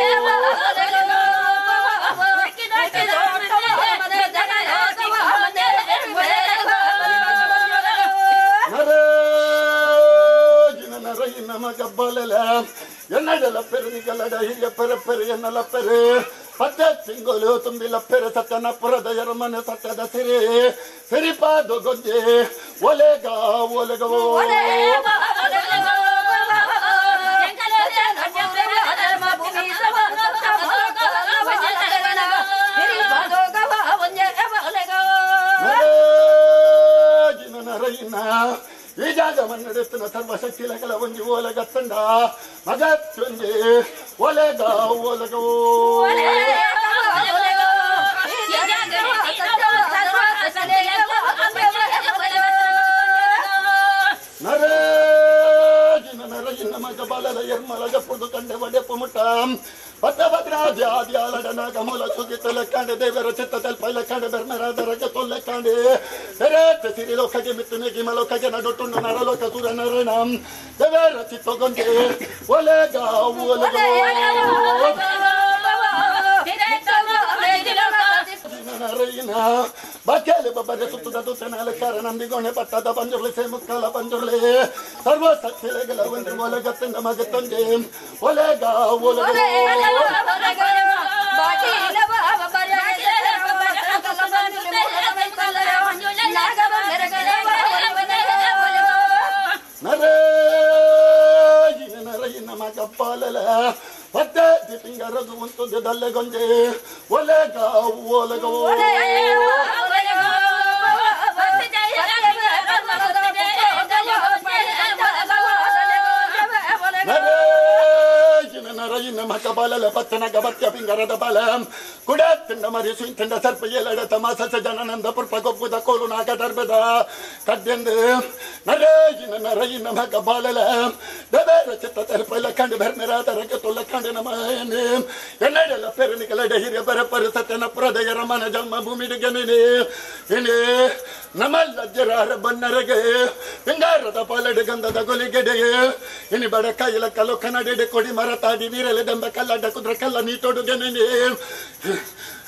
ನರೇಜಿನ ನರೈನ ಮಗ ಬಾಲಲ ಎನ್ನಡಲ ಪೆರನಿಗಲಡ ಹಿರಿಯ ಪೆರಪೆರೆ ಎನ್ನಲ ಪೆರೆ ಪತ್ತೆ ತಿಂಗಳು ತುಂಬಿಲ ಪೆರೆ ಸತ್ತನ ಪುರದ ಯರಮನೆ ಸತ್ತದ ಸಿರಿ ಸಿರಿಪಾದು ಗೊಂಜೆ ಒಲೆಗ ಒಲೆಗವೋ ನರೇಜಿನ ನರೈನ ಈ ಜಾಗ ಮನ್ನಡೆತ್ತಿನ ಸರ್ವಶಕ್ತಿ ಲಗಲ ಒಂಜಿ ಓಲೆಗ ತಂಡ ಮಗತ್ತೊಂಜಿ ಒಲೆಗ ಒಲೆಗವೋ ನರೇಜಿನ ನರೈನ ಮಗ ಬಾಲಲ ಎರ್ಮಲ ಜಪ್ಪುದು ಕಂಡೆ ಒಡೆಪ್ಪು ಮುಟ್ಟ ಪತ್ತ ಭದ್ರಾಜ ಆದ್ಯಾಲಡನ ಕಮಲ ಸುಗಿತಲೆ ಕಾಂಡೆ ದೇವರ ಚಿತ್ತ ತಲ್ಪಲೆ ಕಾಂಡೆ ಬೆರ್ಮರಾದರಗೆ ತೊಲ್ಲೆ ಕಾಂಡೆ ತೆರೇತ ಸಿರಿ ಲೋಕಗೆ ಮಿತ್ತುನೆ ಗಿಮಲೋಕಗೆ ನಡುಟುಂಡು ನರಲೋಕ ಸುರ ನರಣ ದೇವರ ಚಿತ್ತಗೊಂಡೆ ಒಲೆಗ ಒಲೆಗವೋ ನರೈನ ಬಾಕ್ಯಾಲೆ ಬಬ್ಬರೆ ಸುತ್ತದ ದುತ್ತನಾಲ ಕಾರ ನಂಬಿಗೊಣೆ ಪಟ್ಟದ ಪಂಜುರ್ಲೆ ಸೇ ಮುಕ್ಕಲ ಪಂಜುರ್ಲೆ ಸರ್ವ ಸತ್ಯಲೆಗಳ ಒಂದು ಒಲೆಗತ್ತಿಂದ ಮಗತ್ತಂದೆ ಒಲೆಗ ಒಲೆಗವೋ ನರೇಜಿನ ನರೈನ ಮಗ ಬಾಲಲ ಪತ್ತೆ ತಿಂಗರದು ಉಂಟು ದಲ್ಲೆ ಗೊಂಜೆ ಒಲೆಗ ಒಲೆಗವೋ ನರೇಜಿನ ನರೈನ ಮಗ ಬಾಲಲ ಪತ್ತನ ಗಬತ್ಯ ಪಿಂಗರದ ಬಲ ಕುಡ ತಿಂಡ ಮರಿ ಸುಂಟಂಡ ಸರ್ಪ ಏಲಡ ತಮಾಸ ಜನನಂದ ಪುರ್ಪ ಗೊಬ್ಬುದ ಕೋಲು ನಾಗ ದರ್ಬದ ಕಡ್ಡೆಂದು ನರೇಜಿನ ನರೈನ ಮಗ ಬಾಲಲ ದೇವರ ಚಿತ್ತ ತರ್ಪಲ ಕಂಡು ಬೆರ್ಮೆರಾದರಗೆ ತೊಲ್ಲ ಕಂಡು ನಮ್ಮ ಎನ್ನಡೆಲ್ಲ ಪೆರನಿಗಲಡ ಹಿರಿಯ ಬರಪರು ಸತ್ಯನ ಪ್ರದಯ ರಮನ ಜನ್ಮ ಭೂಮಿಗೆ ನೆನೆ ಎನೆ ನಮಲ್ಲ ಜರಾರ ಬನ್ನರಗೆ ಪಿಂಗಾರದ ಪಾಲಡೆ ಗಂಧದ ಗೊಲಿಗೆಡೆ ಇನಿ ಬಡ ಕೈಲ ಕಲು ಕನ್ನಡೆ ಕೊಡಿ ಮರ ತಾಡಿ ವೀರಲೆ ದಂಬ ಕಲ್ಲಡ್ಡ ಕುದ್ರ ಕಲ್ಲ ನೀ ತೊಡುಗೆ ನೆನೆ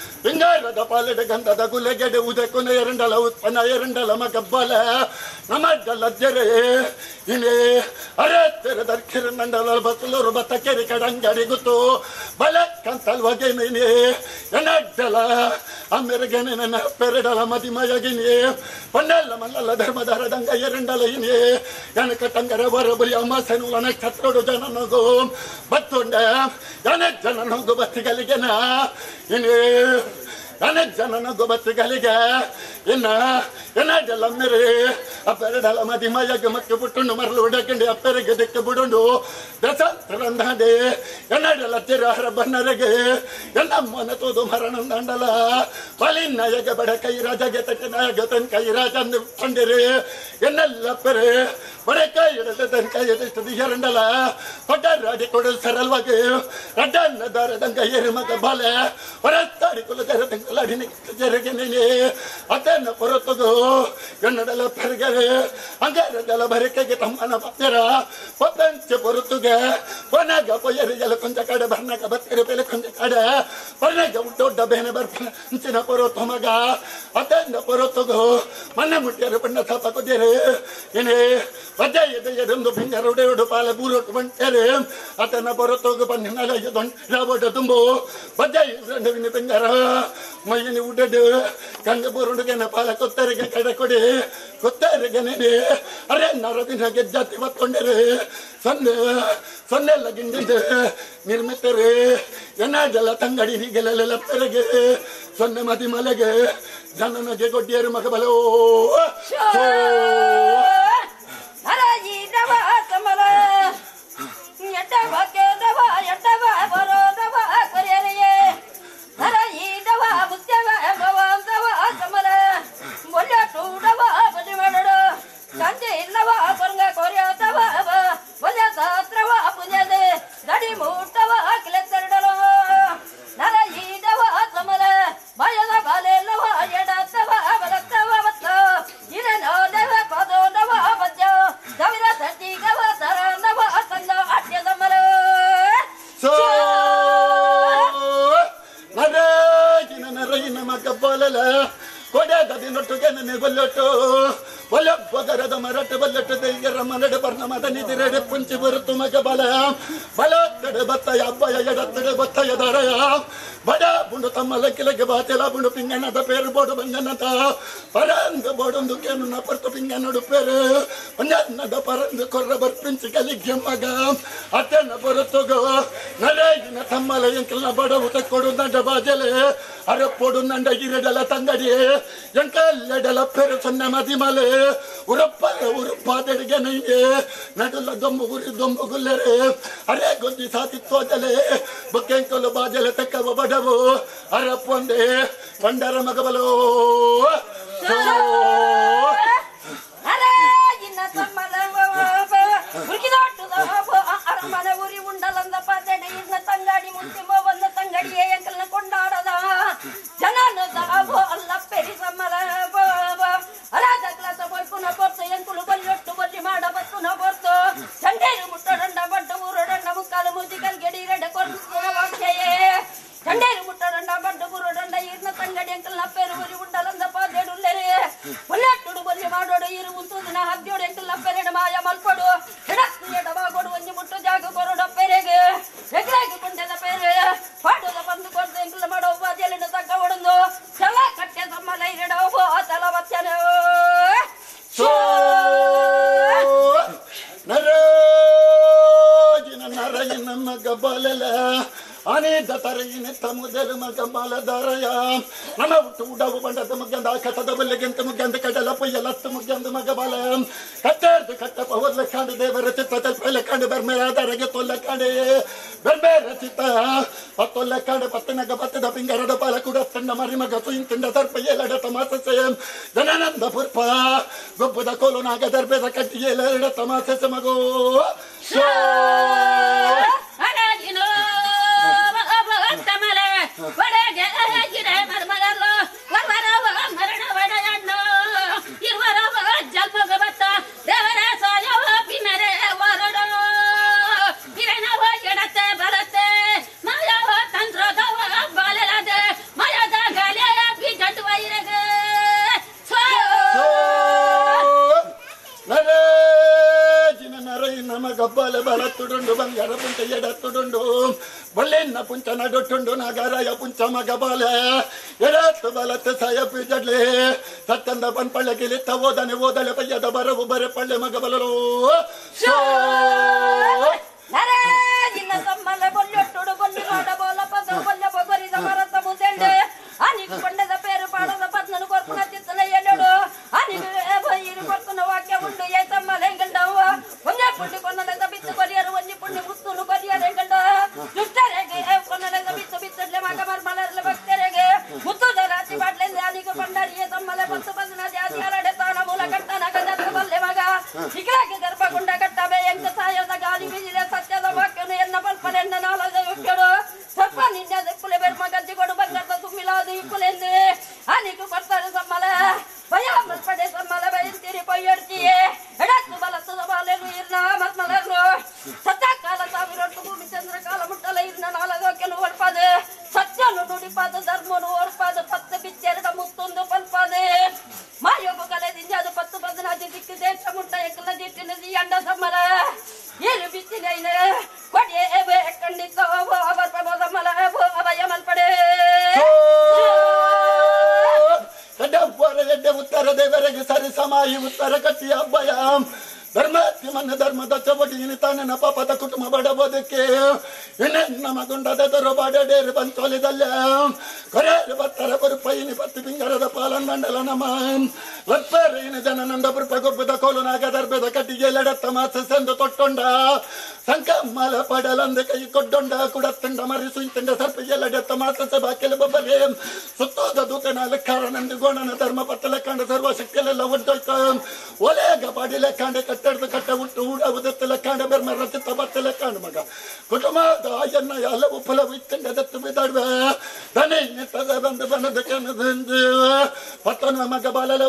ಹಿಂಗಾರದ ಪಾಲದ ಗಂಧದ ಗುಲೆಗೆಡೆ ಉದಕುನ ಎರಡಲ ಉತ್ಪನ್ನ ಎರಡಲ ಮಗಬ್ಬಲ ನಮಡ್ಡಲ ಜರೆ ಇನೇ ಅರೆತ್ತರ ದರ್ಕಿರ ನಂಡಲ ಬತ್ತಲೂರು ಬತ್ತ ಕೆರೆ ಕಡಂಗಡಿ ಗುತ್ತು ಬಲಕ್ಕಂತಲ್ ಹೊಗೆ ಮೀನೆ ಎನಡ್ಡಲ ಅಮ್ಮೆರಗೆನೆ ನನ್ನ ಪೆರಡಲ ಮದಿಮಯಗಿನಿ ಪೊನ್ನಲ್ಲ ಮಲ್ಲಲ್ಲ ಧರ್ಮದಾರ ದಂಗ ಎರಡಲ ಇನಿ ಎನಕ ತಂಗರ ಹೊರಬಲಿ ಅಮಾಸನು ನಕ್ಷತ್ರೋಡು ಜನನಗು ಬತ್ತುಂಡ ಎನ ಜನನಗು ಬತ್ತಿಗಲಿಗೆನ ಇನಿ ಎನ ಜನನಗು ಬತ್ತಿಗಲಿಗೆ ಇನ್ನ ಎನಡ್ಡಲ ಮೆರೆ ಅಪ್ಪೆರಡಲ ಮದಿಮಯಗ ಮಕ್ಕೆ ಬಿಟ್ಟುಂಡು ಮರಳು ಉಡಕಂಡಿ ಅಪ್ಪೆರೆಗೆ ದಿಕ್ಕ ಬಿಡುಂಡು ದಸಂತರಂದಾಡೆ ಎನಡಲ ತಿರಹರ ಬನ್ನರೆಗೆ ಎನ್ನಮ್ಮನ ತೋದು ಮರಣ ದಂಡಲ ಬಲಿನ್ನಯಗ ಬಡ ಕೈ ರಾಜಗೆ ತಟ್ಟಿ ನಾಯಕ ತನ್ ಕೈ ರಾಜ ಕಂಡಿರಿ ಎನ್ನೆಲ್ಲ ಪೆರೆ ಬಡ ಕೈ ಹಿಡಿದ ತನ್ ಕೈ ಎದಿಷ್ಟು ಎರಡಲ ಕೊಟ್ಟ ರಾಜ ಕೊಡಲು ಸರಳವಾಗಿ ರಡ್ಡನ್ನ ದಾರದಂಗ ಏರಿ ಮಗ ಬಾಲೆ ಹೊರತಾಡಿ ಕುಲ ಜರದಂಗಲಾಡಿ ಜರಗೆ ನೆನೆ ಅದನ್ನ ಹೊರತುಗು ಎನ್ನಡಲ ಪೆರಗರೆ ಅಂಗರದಲ ಬರಕೆಗೆ ತಮ್ಮನ ಪತ್ತರ ಪತ್ತಂಚ ಹೊರತುಗೆ ಕೊನೆಗ ಪೊಯ್ಯರಿಗೆಲ್ಲ ಕೊಂಚ ಕಡೆ ಬರ್ನಾಗ ಬತ್ತರೆ ಬೆಲೆ ಕೊಂಚ ಕಡೆ ಕೊನೆಗ ದೊಡ್ಡ ಬೇನೆ ಬರ್ಚಿನ ಪೊರತು ಮಗ ಅದನ್ನ ಪೊರತುಗು ಮನೆ ಮುಟ್ಟಿಯರು ಬಣ್ಣ ಸಾಪ ಕುದಿಯರೆ ಏನೇ ವಜ್ಜ ಎದೆ ಎದೊಂದು ಭಿಂಗರುಡೆ ಉಡು ಪಾಲ ಬೂರೊಟ್ಟು ಬಂಟರೆ ಅದನ್ನ ಪೊರತುಗು ಬಣ್ಣ ದೊಡ್ಡ ತುಂಬು ವಜ್ಜ ವಿನಿ ಬೆಂಗರ ಮೈಯನಿ ಉಡ್ಡಡು ಗಂಗ ಬೂರುಡುಗೆನ ಪಾಲ ಕೊತ್ತರಿಗೆ ಕಡೆ ಕೊಡಿ ಕೊತ್ತರಿಗೆ ನೆನೆ ಅರೆ ನರದಿನ ಗೆಜ್ಜಾತಿ ಬತ್ತೊಂಡರೆ ಸೊನ್ನೆ ಸೊನ್ನೆಲ್ಲ ಗಿಂಡಿದೆ ನಿರ್ಮಿತರೆ ಎನ್ನಾಜಲ ತಂಗಡಿ ಹೀಗೆಲ್ಲ ಪೆರೆಗೆ ಸೊನ್ನೆ ಮದಿ ಮಲೆಗೆ ಜನನಗೆ ಗೊಡ್ಡಿಯರು ಮಗಬಲೋ ಬಗರದ ಮರಟ ಬಲ್ಲಟ ದೈಗರ ಮನಡೆ ಬರ್ಣ ಮದನಿ ದಿರಡೆ ಪುಂಚಿ ಬರುತ್ತು ಮಗ ಬಲ ಬಲತ್ತಡೆ ಬತ್ತಯ ಅಬ್ಬಯ ಎಡತ್ತಡೆ ಬತ್ತಯ ದರಯ ಬಡ ಬುಂಡು ತಮ್ಮ ಲಕ್ಕಿಲಕ್ಕೆ ಬಾತೆಲ ಬುಂಡು ಪಿಂಗನದ ಪೇರು ಬೋಡು ಬಂಗನತ ಪರಂದು ಬೋಡೊಂದು ಕೇನು ನ ಪರ್ತು ಪಿಂಗನಡು ಪೇರು ಒಂದನ್ನದ ಪರಂದು ಕೊರ್ರ ಬರ್ಪಿಂಚಿ ಕಲಿಗೆ ಮಗ ಅತ್ತನ ಬರುತ್ತುಗೋ ನರೇಗಿನ ತಮ್ಮಲ ಎಂಕಲ್ನ ಬಡವು ತಕ್ಕೊಡು ನಂಡ ಬಾಜಲೆ ಅರಪ್ಪೊಡು ನಂಡ ಇರಡಲ ತಂಗಡಿ ಎಂಕಲ್ಲೆಡಲ ಪೇರು ಸೊನ್ನೆ ಮದಿಮಲೆ ಉರಪ್ಪಲ ಉರುಪಾದೆಡಿಗೆ ನೈನೆ ನಡುಲ ದೊಂಬು ಗುರಿ ದೊಂಬು ಗುಲ್ಲೆರೆ ಅರೆ ಗೊಜ್ಜಿ ಸಾತಿ ತೋಜಲೆ ಬೊಕ್ಕೆಂಕಲು ಬಾಜಲೆ ತಕ್ಕವ ಬಡವು ಅರಪ್ಪೊಂದೆ ಬಂಡರ ಮಗಬಲೋ ಅರಮನೆ ಉರಿ ಉಂಡಲಂದ ಪದೆಡೆ ಇನ್ನ ತಂಗಾಡಿ ಮುಂತಿಮ ಬಂದ ತಂಗಡಿಯೇ ಎಂಕಲ್ನ ಕೊಂಡಾಡದ ಜನನದ ಅಲ್ಲ ಪೆರಿ ಸಮ್ಮಲ ಅರಾದ ಕ್ಲಾಸ ಬೈಕುನ ಕೊರ್ತು ಎಂಕುಲು ಬಲ್ಲೊಟ್ಟು ಬಲ್ಲಿ ಮಾಡ ಬತ್ತುನ ಕೊರ್ತು ಚಂಡೇರು ಮುಟ್ಟಡಂಡ ಬಡ್ಡ ಊರಡಂಡ ಮುಕ್ಕಾಲು ಮುಜಿಕಲ್ ಗೆಡಿ ರೆಡ ಕೊರ್ತು ವಾಕ್ಯಯೇ ಚಂಡೇರು ಮುಟ್ಟಡಂಡ ಬಡ್ಡ ಊರಡಂಡ ಇರ್ನ ತಂಗಡಿ ಎಂಕಲ್ನ ಪೇರು ಉರಿ ಉಂಡಲಂದ ಪದೆಡುಲ್ಲೆರೆ ಬಲ್ಲೊಟ್ಟು ಬಲ್ಲಿ ಮಾಡೋಡು ಇರು ಉಂತುದಿನ ಹದ್ಯೋಡು ಎಂಕಲ್ನ ಪೆರೆಡ ಮಾಯ ಮಲ್ಪಡು ಎಡತ್ತು ಎಡವಾಗೋಡು ಒಂಜಿ ಮುಟ್ಟು ಜಾಗ ಕೊರಡ ಪೆರೆಗೆ ಎಗ್ರಾಗಿ ಕುಂಡದ ಪೇರೆ ಪಾಡುದ ಬಂದು ಕೊರ್ದು ಎಂಕಲ್ನ ಮಾಡೋ ಬಾಜೆಲಿನ ತಗ್ಗ ಹೊಡಂದು ಚಲ ಕಟ್ಟೆ ತಮ್ಮಲ ಇರಡವು ತಲ ವಚನ ನರೋಜಿನ ನರಯಿನ ಮಗ ಬಲಲ ಅನೇಕ ತರಗಿನ ತಮುದಲು ಮಗ ಬಲದರಯ ನಮ ಹುಟ್ಟು ಉಡವು ಬಂಡದ ಮುಗ್ಗಂದ ಕಟ್ಟದ ಬಲ್ಲೆಗೆಂತ ಮುಗ್ಗಂದ ಕಡಲ ಪೊಯ್ಯಲತ್ತು ಮುಗ್ಗಂದ ಮಗ ಬಲ ಕಟ್ಟರ್ದು ಕಟ್ಟಪ್ಪ ಹೊರ್ಲ ಕಾಂಡು ದೇವರ ಚಿತ್ತ ತಲ್ಪೆಲ್ಲ ಕಾಂಡು ಬರ್ಮೇರಾದರಗೆ ತೊಲ್ಲ ಕಾಂಡೆ ಬರ್ಬೇರ ಚಿತ್ತ ಪತ್ತೊಲ್ಲ ಕಾಂಡು ಪತ್ತನಗ ಪತ್ತದ ಪಿಂಗರದ ಪಾಲ ಕೂಡ ತಂಡ ಮರಿ ಮಗ ಸುಯಿನ್ ತಿಂಡ ಸರ್ಪ ಏಲಡ ತಮಾಸೆ ಜನನಂದ ಪುರ್ಪ ಗೊಬ್ಬದ ಕೋಲು ನಾಗ ದರ್ಬೇದ ಕಟ್ಟಿ ಏಲಡ ತಮಾಸೆ ಮಗೋ ಎಡತೆ ಬಲತೆ ಮಾಯವ ತಂತ್ರದ ಬಾಲಲದೆ ಮಾಯದ ಕಬ್ಬಾಲೆ ಬಲತ್ತುಡುಂಡು ಬಂಗಾರ ಪುಂಚ ಎಡತ್ತುಡುಂಡು ಬಳ್ಳೆನ್ನ ಪುಂಚ ನಡೊಟ್ಟುಂಡು ನಗರಾಯ ಪುಂಚ ಮಗ ಬಾಲೆ ಎಡತ್ತು ಬಲತ್ತು ಸಾಯ ಪಿಜಡ್ಲೆ ಸತ್ತಂದ ಪನ್ಪಳ್ಳೆ ಕಿಲಿತ್ತ ಓದನೆ ಓದಲೆ ಪಯ್ಯದ ಬರವು ಬರೆ ಪಳ್ಳೆ ಮಗ ಬಲರು ನಿನ್ನ ತಮ್ಮಲೆ ಬೊಲ್ಲೊಟ್ಟುಡು ಬೊಲ್ಲಿ ಮಾಡ ಬೋಲ ಪದ ಬೊಲ್ಲ ಬೊಗರಿದ ಮರತ ಮುದೆಂಡೆ ಅನಿಗೆ ಕೊಂಡದ ಪೇರು ಪಾಡದ ಪದ್ನನು ಕೊರ್ಪುನ ಚಿತ್ತಲ ಎಲೆಡು ಅನಿಗೆ ಬೈರು ಕೊರ್ಪುನ ವಾಕ್ಯ ಉಂಡು ಏ ತಮ್ಮಲೆ ಗಂಡವ್ವ ಒಂದೇ ಪುಂಡಿ ಕೊನ್ನದ ಬಿತ್ತು ಕೊರಿಯರು ಒಂಜಿ ಪುಂಡಿ ಮುತ್ತುನು ಕೊರಿಯರೆ ಗಂಡ ದುಷ್ಟರೆಗೆ ಕೊನ್ನದ ಬಿತ್ತು ಬಿತ್ತಡ್ಲೆ ಮಗ ಮರ್ಮಲರ್ಲೆ ಭಕ್ತರೆಗೆ ಮುತ್ತುದ ರಾತ್ರಿ ಬಾಡ್ಲೆಂದೆ ಅನಿಗೆ ಬಂಡರಿಯೇ ತಮ್ಮಲೆ ಪತ್ತು ಪದನ ಜಾತಿ ಅರಡೆ ತಾನ ಮೂಲ ಕಟ್ಟನ ಗಂಡ ಬಲ್ಲೆ ಮಗ ಇಕರಾಗೆ ಗರ್ಭಗುಂಡ ಕಟ್ಟಬೆ ಎಂಕ ಸಾಯದ ಗಾಳಿ ಬಿಜಿಲೆ ಸತ್ಯದ ವಾಕ್ಯನು ಎನ್ನ ಪಲ್ಪನೆನ್ನ ನಾಲದ ಯುಕ್ಯಡು ಸಪ್ಪ ನಿನ್ನೆ ಕುಲೆ ಬೆರ್ಮ ಗಜ್ಜಿ ಕೊಡು ಬಂಗಾರದ ತುಂಬಿಲಾದ ಇಕ್ಕುಲೆಂದು ಅನಿಗೆ ಕೊಡ್ತಾರೆ ಸಮ್ಮಲ ಭಯ ಮಲ್ಪಡೆ ಸಮ್ಮಲ ಬಯಂತೀರಿ ಪೊಯ್ಯಡ್ತಿಯೇ ಎಡತ್ತು ಬಲತ್ತದ ಬಾಲೆನು ಇರ್ನ ಮರ್ಮಲರು ಸತ್ತ ಕಾಲ ಸಾವಿರೊಟ್ಟು ಭೂಮಿ ಚಂದ್ರ ಕಾಲ ಮುಟ್ಟಲ ಇರ್ನ ನಾಲದೋಕೆನು ಒಳ್ಪಾದ ಸತ್ಯನು ನುಡಿಪಾದ ಧರ್ಮನು ಒಳ್ಪಾದ ಪತ್ತು ಬಿಚ್ಚೆರಡ ಮುತ್ತೊಂದು ಪಲ್ಪಾದೆ ಮಾಯೋಗ ಕಲೆದಿಂದ ಅದು ಪತ್ತು ಬದನಾಜಿ ದಿಕ್ಕು ದೇಶ ಮುಟ್ಟ ಎಕ್ಕಲ ದಿಟ್ಟಿನದಿ ಅಂಡ ಸಮ್ಮಲ ಏನು ಬಿತ್ತಿನ ಕೊಡಿಯೇ ಖಂಡಿತ ಬರ್ಪಬೋದ ಮಲ ಭಯ ಮಲ್ಪಡೆ ಎಡ್ಡೆ ಉತ್ತರ ದೇವರಿಗೆ ಸರಿ ಸಮಾಯಿ ಉತ್ತರ ಕಟ್ಟಿ ಅಬ್ಬಯ ಧರ್ಮತ್ತಿ ಮನ್ನ ಧರ್ಮದ ಚವಟಿ ತಾನ ಪಾಪದ ಕುಟುಂಬ ಬಡಬೋದಕ್ಕೆ ಇನ್ನೆನ್ನ ಮಗುಂಡದ ದೊರ ಬಾಡೇರು ಬಂತೋಲಿದಲ್ಲ ಕೊರೇರು ಬತ್ತರ ಬರುಪೈನಿ ಪತ್ತಿ ಪಿಂಗರದ ಪಾಲಂದಂಡಲ ನಮ ಲತ್ಪರೇನ ಜನನಂದ ಬೃಪ ಗೊಬ್ಬದ ಕೋಲು ನಾಗ ದರ್ಬದ ಕಟ್ಟಿಗೆ ಲಡತ್ತ ಮಾಸ ಸಂದು ತೊಟ್ಟೊಂಡ ಸಂಕಮ್ಮಲ ಪಡಲಂದ ಕೈ ಕೊಡ್ಡೊಂಡ ಕುಡತ್ತಂಡ ಮರಿ ಸುಂತಂಡ ಸರ್ಪಿಗೆ ಲಡತ್ತ ಮಾಸ ಬಾಕೆಲ ಬಬ್ಬರೆ ಸುತ್ತೋದ ದೂತನ ಕಾರಣಂದು ಗೋಣನ ಧರ್ಮ ಪತ್ತಲ ಕಂಡ ಸರ್ವ ಶಕ್ತಿಯಲ್ಲೆಲ್ಲ ಒಡ್ಡೋಯ್ತ ಒಲೆಗ ಬಾಡಿಲೆ ಕಾಂಡೆ ಕಟ್ಟಡ್ದು ಕಟ್ಟ ಉಂಟು ಊಡ ಉದತ್ತಲ ಕಾಂಡ ಬೆರ್ಮ ರಚಿತ ಬತ್ತಲ ಕಾಂಡ ಮಗ ಕುಟುಂಬದ ಎನ್ನ ಹಲವು ಫಲವು ಇತ್ತಂಡ ದತ್ತು ಬಿದ್ದಾಡ್ವೆ ದನೆ ನಿತ್ತದ ಬಂದು ಬನದ ಕನದಂದು ಪತ್ತನ ಮಗ ಬಾಲಲೋ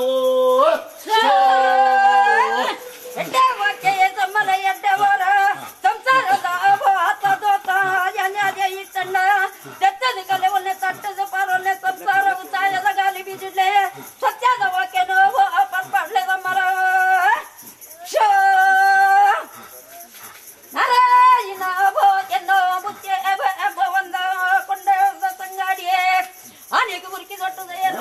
ಎಡ್ಡೆ ವಾಕ್ಯ ಸಮ್ಮಲ ಎಡ್ಡೆವರ ಸಂಸಾರದ ಆತ ದೋತ ಯಾನ್ಯಾದೆ ಇಟ್ಟಣ್ಣ ತೆತ್ತದ ಕಲೆ ಒನ್ನೆ ತಟ್ಟದ ಪಾರೊನ್ನೆ ಸಂಸಾರವು ಸಾಯದ ಗಾಲಿ ಬೀಜಿಡ್ಲೆ ಸತ್ಯದ ವಾಕ್ಯನು ಪರ್ಪಡ್ಲೆ ಸಮ್ಮಲ ನಾರಾಯಣ ಭೋ ಎನ್ನೋ ಮುಖ್ಯ ಎಂಬ ಒಂದ ಕೊಂಡ ಸಂಗಾಡಿಯೇ ಅನೇಕ ಮುರುಕಿ ದೊಡ್ಡದ ಏನು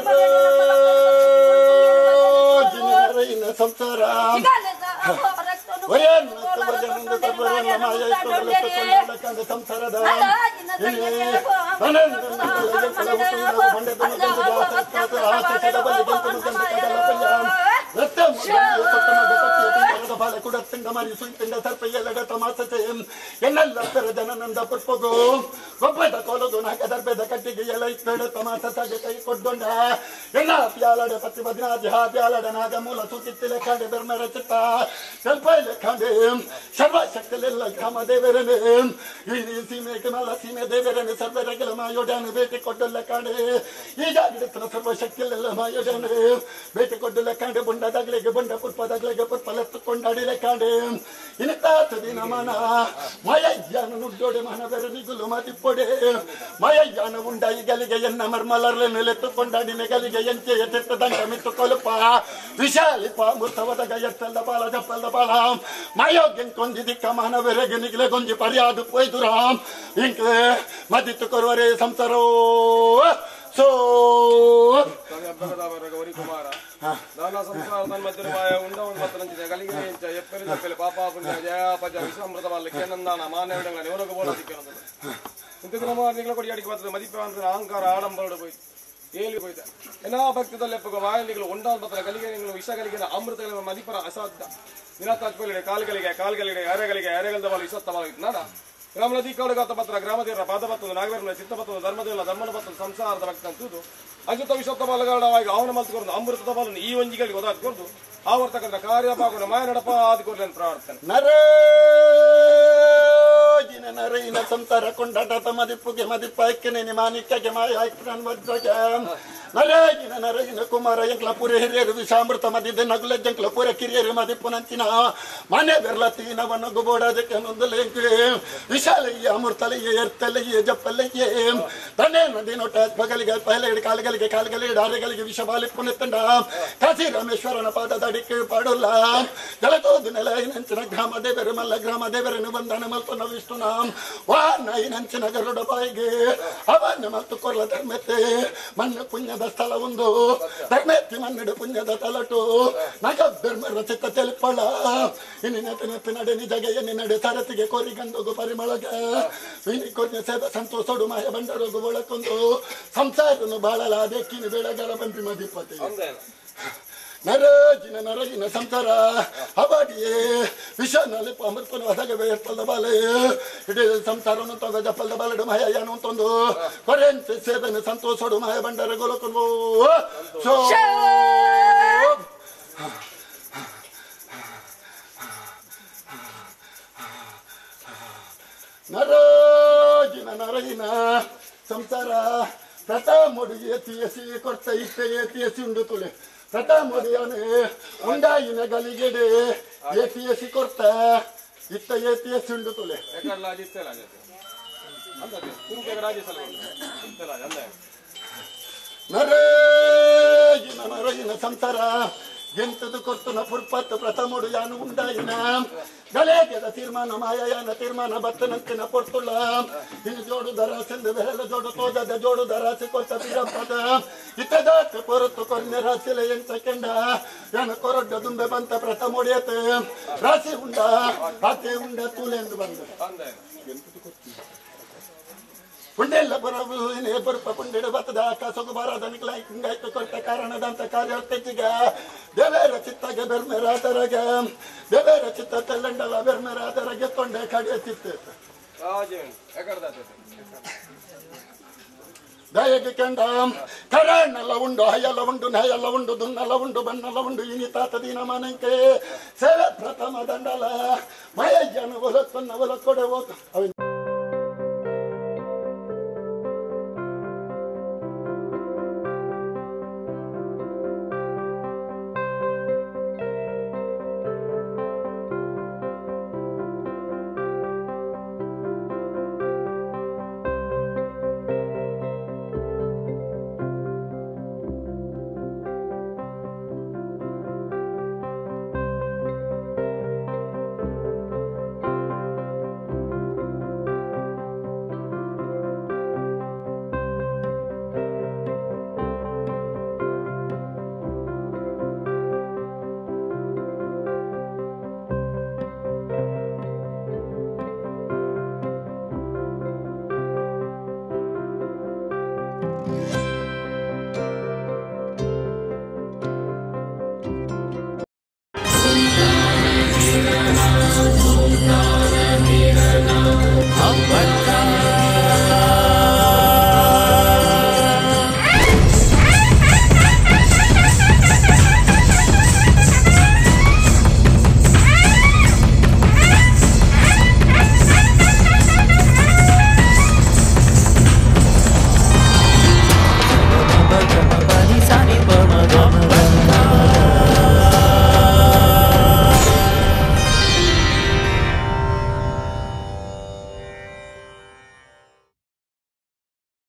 ಸಂಸಾರ ಸಂಸಾರದ ಕುಡತ್ತಂಡ ಮರಿ ಸುಂತಂಡ ಸರ್ಪೆಯಲ್ಲಡ ತಮಾಸೆ ಎನ್ನಲ್ಲರ ಜನನಂದ ಪುಷ್ಪಗು ಗೊಬ್ಬದ ಕೋಲದು ನಾಕ ದರ್ಬೆದ ಕಟ್ಟಿಗೆ ಎಲ್ಲ ಇತ್ತಡ ತಮಾಸ ಸಗೆ ಕೈ ಕೊಡ್ಡೊಂಡ ಎನ್ನ ಪ್ಯಾಲಡ ಪತ್ತಿ ಬದ್ನಾದಿ ಹಾ ಪ್ಯಾಲಡ ನಾಗ ಮೂಲ ಸೂಚಿತ್ತಿಲೆ ಕಾಂಡೆ ಬೆರ್ಮರ ಚಿತ್ತ ಸ್ವಲ್ಪ ಕಾಂಡೆ ಸರ್ವಶಕ್ತಿಲೆಲ್ಲ ಕಾಮ ದೇವರನೆ ಈ ಸೀಮೆಗೆ ಮಲ ಸೀಮೆ ದೇವರನೆ ಸರ್ವರಗೆಲ ಮಾಯೋಡಾನು ಭೇಟಿ ಕೊಡ್ಡಲ್ಲ ಕಾಂಡೆ ಈಗ ಗಿಡತನ ಸರ್ವಶಕ್ತಿಲೆಲ್ಲ ಮಾಯೋಡಾನು ಭೇಟಿ ಕೊಡ್ಡಲ್ಲ ಕಾಂಡೆ ಬುಂಡದಾಗ್ಲಿಗೆ ಬುಂಡ ಪುಷ್ಪದಾಗ್ಲಿಗೆ ಪುಷ್ಪಲೆತ್ತು ಕೊಂಡಾಡಿಲೆ ಕಾಂಡೆ ಇನತಾತ ದಿನ ಮನ ಮಯಜ್ಞಾನ ನುಡ್ಡೋಡೆ ಮನ ಬೆರನಿಗುಲು ಮತಿಪ್ಪೊಡೆ ಮಯಜ್ಞಾನ ಉಂಡ ಈಗಲಿಗೆ ಎನ್ನ ಮರ್ಮಲರ್ಲೆ ನೆಲೆತ್ತು ಕೊಂಡಾಡಿನ ಗಲಿಗೆ ಎಂಚೆ ಎತ್ತೆತ್ತ ದಂಡ ಮಿತ್ತು ಕೊಲುಪ ವಿಶಾಲಿಪ ಮೃತವದ ಗಯತ್ತಲ್ಲ ಬಾಲ ಜಪ್ಪಲ್ಲ ಬಾಳ ಮಯೋಗ್ಯನ್ ಕೊಂದಿದಿಕ್ಕ ಮಾನವರೆಗೆ ನಿಗಲೆ ಗೊಂಜಿ ಪರ್ಯಾದು ಪೊಯ್ದುರಾಮ್ ಇಂಕ ಮದಿತ್ತು ಕೊರುವರೆ ಸಂಸಾರೋ ಸೋ ಕುಮಾರ ನಾನಾ ಸಂಸಾರದ ಮಧ್ಯಮಾಯ ಉಂಡ ಒಂದು ಮತ್ತರಂಚಿದೆ ಗಲಿಗೆ ಎಂಚ ಎಪ್ಪರಿ ಜಪ್ಪಲೆ ಪಾಪ ಪುಣ್ಯ ಜಯಾಪಜ ವಿಶ್ವಮೃತ ಬಾಲಕ್ಕೆ ನಂದಾನ ಮಾನವಡಗಳ ನೆವರಗ ಬೋಲಾದಿಕ್ಕೆ ಇಂಥ ದಿನ ನಿಗಳ ಕೊಡಿ ಅಡಿಗೆ ಬರ್ತದೆ ಮದಿಪ ಅಂದ್ರೆ ಅಹಂಕಾರ ಆಡಂಬರಡು ಹೋಯ್ತು ಹೇಳಿ ಹೋಯ್ತ ಏನಾ ಭಕ್ತದಲ್ಲಿ ವಾಯಲಿಗಳು ಉಂಡಾದ ಬರ್ತದೆ ಗಲಿಗೆ ವಿಷ ಗಲಿಗೆ ಅಮೃತ ಮದಿಪರ ಅಸಾಧ್ಯ ದಿನತಾಚ್ಪಲಿಡೆ ಕಾಲ್ಗಳಿಗೆ ಕಾಲ್ಗಳಿಗೆ ಎರೆಗಳಿಗೆ ಎರೆಗಲ್ದ ಬಾಲ ವಿಸತ್ತವಾಗಿತ್ತು ನಾಡ ಗ್ರಾಮ ನದಿ ಕಾಳುಗಾತ ಪತ್ರ ಗ್ರಾಮದೇವರ ಪಾದಪತ್ತೊಂದು ನಾಗವೇರನ ಚಿತ್ತಪತ್ತೊಂದು ಧರ್ಮದೇವನ ಧರ್ಮನ ಪತ್ತೊಂದು ಸಂಸಾರದ ಭಕ್ತ ಅಂತದ್ದು ಅಜುತ ವಿಶ್ವತ್ತ ಬಾಲಗಾಢವಾಗಿ ಅವನ ಮಲ್ತುಕೊಂಡು ಅಮೃತದ ಬಾಲನ್ನು ಈ ಒಂಜಿಗಳಿಗೆ ಒದಾದ್ಕೊಂಡು ಆವರ್ತಕ್ಕಂಥ ಕಾರ್ಯಪಾಗುಣ ಮಾಯ ನಡಪ ಆದಿಕೊಡ್ಲಿ ಅಂತ ಪ್ರಾರ್ಥನೆ ನರೇ ನರೈನ ಸಂಸಾರ ಕೊಂಡಾಟ ಮದಿಪ್ಪುಗೆ ಮದಿಪ್ಪ ಎಕ್ಕನೆ ಮಾನಿಕ್ಕಗೆ ಮಾಯ ವಜ್ರಗೆ ನರೇಗಿನ ನರೇಗಿನ ಕುಮಾರ ಎಂಕ್ಲ ಪುರ ಹಿರಿಯರು ವಿಷಾಮೃತ ಮದಿದೆ ನಗುಲ ಜಂಕ್ಲ ಪುರ ಕಿರಿಯರು ಮದಿ ಪುನಂಚಿನ ಮನೆ ಬೆರ್ಲತೀನವನ್ನು ಗುಬೋಡದಕ್ಕೆ ನೊಂದಲೇಕೆ ವಿಶಾಲಯ್ಯ ಅಮೃತಲಯ್ಯ ಎರ್ತಲಯ್ಯ ಜಪ್ಪಲಯ್ಯ ತನ್ನೇ ನದಿ ನೋಟ ಬಗಲಿಗೆ ಪಹಲೆ ಕಾಲುಗಳಿಗೆ ಕಾಲುಗಳಿಗೆ ದಾರಿಗಳಿಗೆ ವಿಷಬಾಲಿ ಪುನತ್ತಂಡ ಕಾಶಿ ರಾಮೇಶ್ವರನ ಪಾದದ ಅಡಿಕೆ ಪಾಡೋಲ್ಲ ಜಲತೋದು ನೆಲ ನಂಚಿನ ಗ್ರಾಮ ದೇವರು ಮಲ್ಲ ಗ್ರಾಮ ದೇವರನ್ನು ಬಂಧನ ಮಲ್ಪನ ವಿಷ್ಣುನ ವಾನ ನಂಚಿನ ಗರುಡ ಬಾಯಿಗೆ ಅವನ ಮತ್ತು ಕೊರ್ಲ ಧರ್ಮೆತ್ತೆ ಮಣ್ಣು ಪುಣ್ಯದ ಸ್ಥಳ ಒಂದು ಧರ್ಮೆತ್ತಿ ಮನ್ನಡು ಪುಣ್ಯದ ತಲಟು ನಗ ಧರ್ಮರ ಚಿತ್ತ ತೆಲುಪಳ ಇನ್ನಿನ ನೆತ್ತಿ ನಡೆ ನಿಜಗೆ ಎನ್ನಿ ನಡೆ ಸರತಿಗೆ ಕೋರಿ ಗಂದೋಗು ಪರಿಮಳಗ ವಿನಿ ಕೊರ್ನ ಸೇದ ಸಂತೋಷಡು ಮಾಯ ಬಂಡರೋಗು ಒಳಕೊಂದು ಸಂಸಾರನು ಬಾಳಲ ಬೆಕ್ಕಿನ ಬೆಳಗಲ ಬಂಪಿ ಮದಿಪತಿ ನರಜಿನ ನರಗಿನ ಸಂಸಾರ ಹಬಾಡಿಯೇ ವಿಷನಲ್ಲಿ ಅಮೃತನ ಹೊಸಗ ಬೇರ್ಪಲ್ದ ಬಾಲೆ ಇಡೀ ಸಂಸಾರನು ತೊಗ ಜಪ್ಪಲ್ದ ಬಾಲಡು ಮಯ ಏನು ಅಂತಂದು ಕೊರೆಂತೆ ಸೇದನೆ ಸಂತೋಷಡು ಮಯ ಬಂಡರ ಗೋಲಕೊಂಡು ನರಜಿನ ನರಗಿನ ಸಂಸಾರ ಪ್ರಥಮೊಡು ಏತಿ ಎಸಿ ಕೊಡ್ತ ಇಷ್ಟ ಏತಿ ಎಸಿ ಉಂಡು ತುಳಿ ಪ್ರಥಮೊಡಿಯನೆ ಉಂಡಾಯಿನ ಗಲಿಗೆಡೆ ಏತಿ ಎಸಿ ಕೊಡ್ತ ಇತ್ತ ಏತಿ ಎಸಿ ಉಂಡು ತುಳಿ ನರೇಗಿನ ನರಗಿನ ಸಂಸಾರ ಎಂತದು ಕೊರ್ತನ ಪುರ್ಪತ್ ಪ್ರಥಮೊಡು ಯಾನು ಉಂಡಾಯಿನ ಗಲೇಗೆದ ತೀರ್ಮಾನ ಮಾಯನ ತೀರ್ಮಾನ ಬತ್ತನಂತಿನ ಪೊರ್ತುಲ್ಲ ಇನ್ನು ಜೋಡು ದರಾಸೆಂದು ಬೆರಳ ಜೋಡು ತೋಜದ ಜೋಡು ದರಾಸೆ ಕೊಟ್ಟ ತೀರಪ್ಪದ ಇತ್ತದಾತ ಕೊರತು ಕೊರ್ನೆ ರಾಸಿಲೆ ಎಂತ ಕೆಂಡ ಯಾನ ಕೊರಡ್ಡ ದುಂಬೆ ಬಂತ ಪ್ರಥಮೊಡಿಯತೆ ರಾಸಿ ಉಂಡ ಆತೆ ಉಂಡ ತೂಲೆಂದು ಬಂದ ಪುಂಡೆಲ್ಲ ಬರಬುನೇ ಬರುಪ ಪುಂಡೆಡು ಬತ್ತದ ಆಕಾಶకు ಬಾರದನಿಕ್ಲ ಹಿಂಗಾಯ್ತು ಕೊಟ್ಟ ಕಾರಣದಂತ ಕಾರ್ಯ ತೆಜ್ಜಿಗ ದೇವೇರ ಚಿತ್ತಗೆ ಬೆರ್ಮೆರಾದರಗೆ ದೇವೇರ ಚಿತ್ತ ತೆಲ್ಲಂಡಲ ಬೆರ್ಮೆರಾದರಗೆ ತೊಂಡೆ ಕಡೆ ಚಿತ್ತ ದಯಗೆ ಕಂಡ ಕರಣ್ಣೆಲ್ಲ ಉಂಡು ಹಯ್ಯಲ್ಲ ಉಂಡು ನಯಲ್ಲ ಉಂಡು ದುನ್ನಲ್ಲ ಉಂಡು ಬಣ್ಣಲ್ಲ ಉಂಡು ಇನಿ ತಾತ ದಿನ ಮನಂಕೆ ಸೇವೆ ಪ್ರಥಮ ದಂಡಲ ಮಯಜ್ಜನ ಒಲಕ್ಕನ್ನ ಒಲಕ್ಕೊಡೆ ಹೋಗ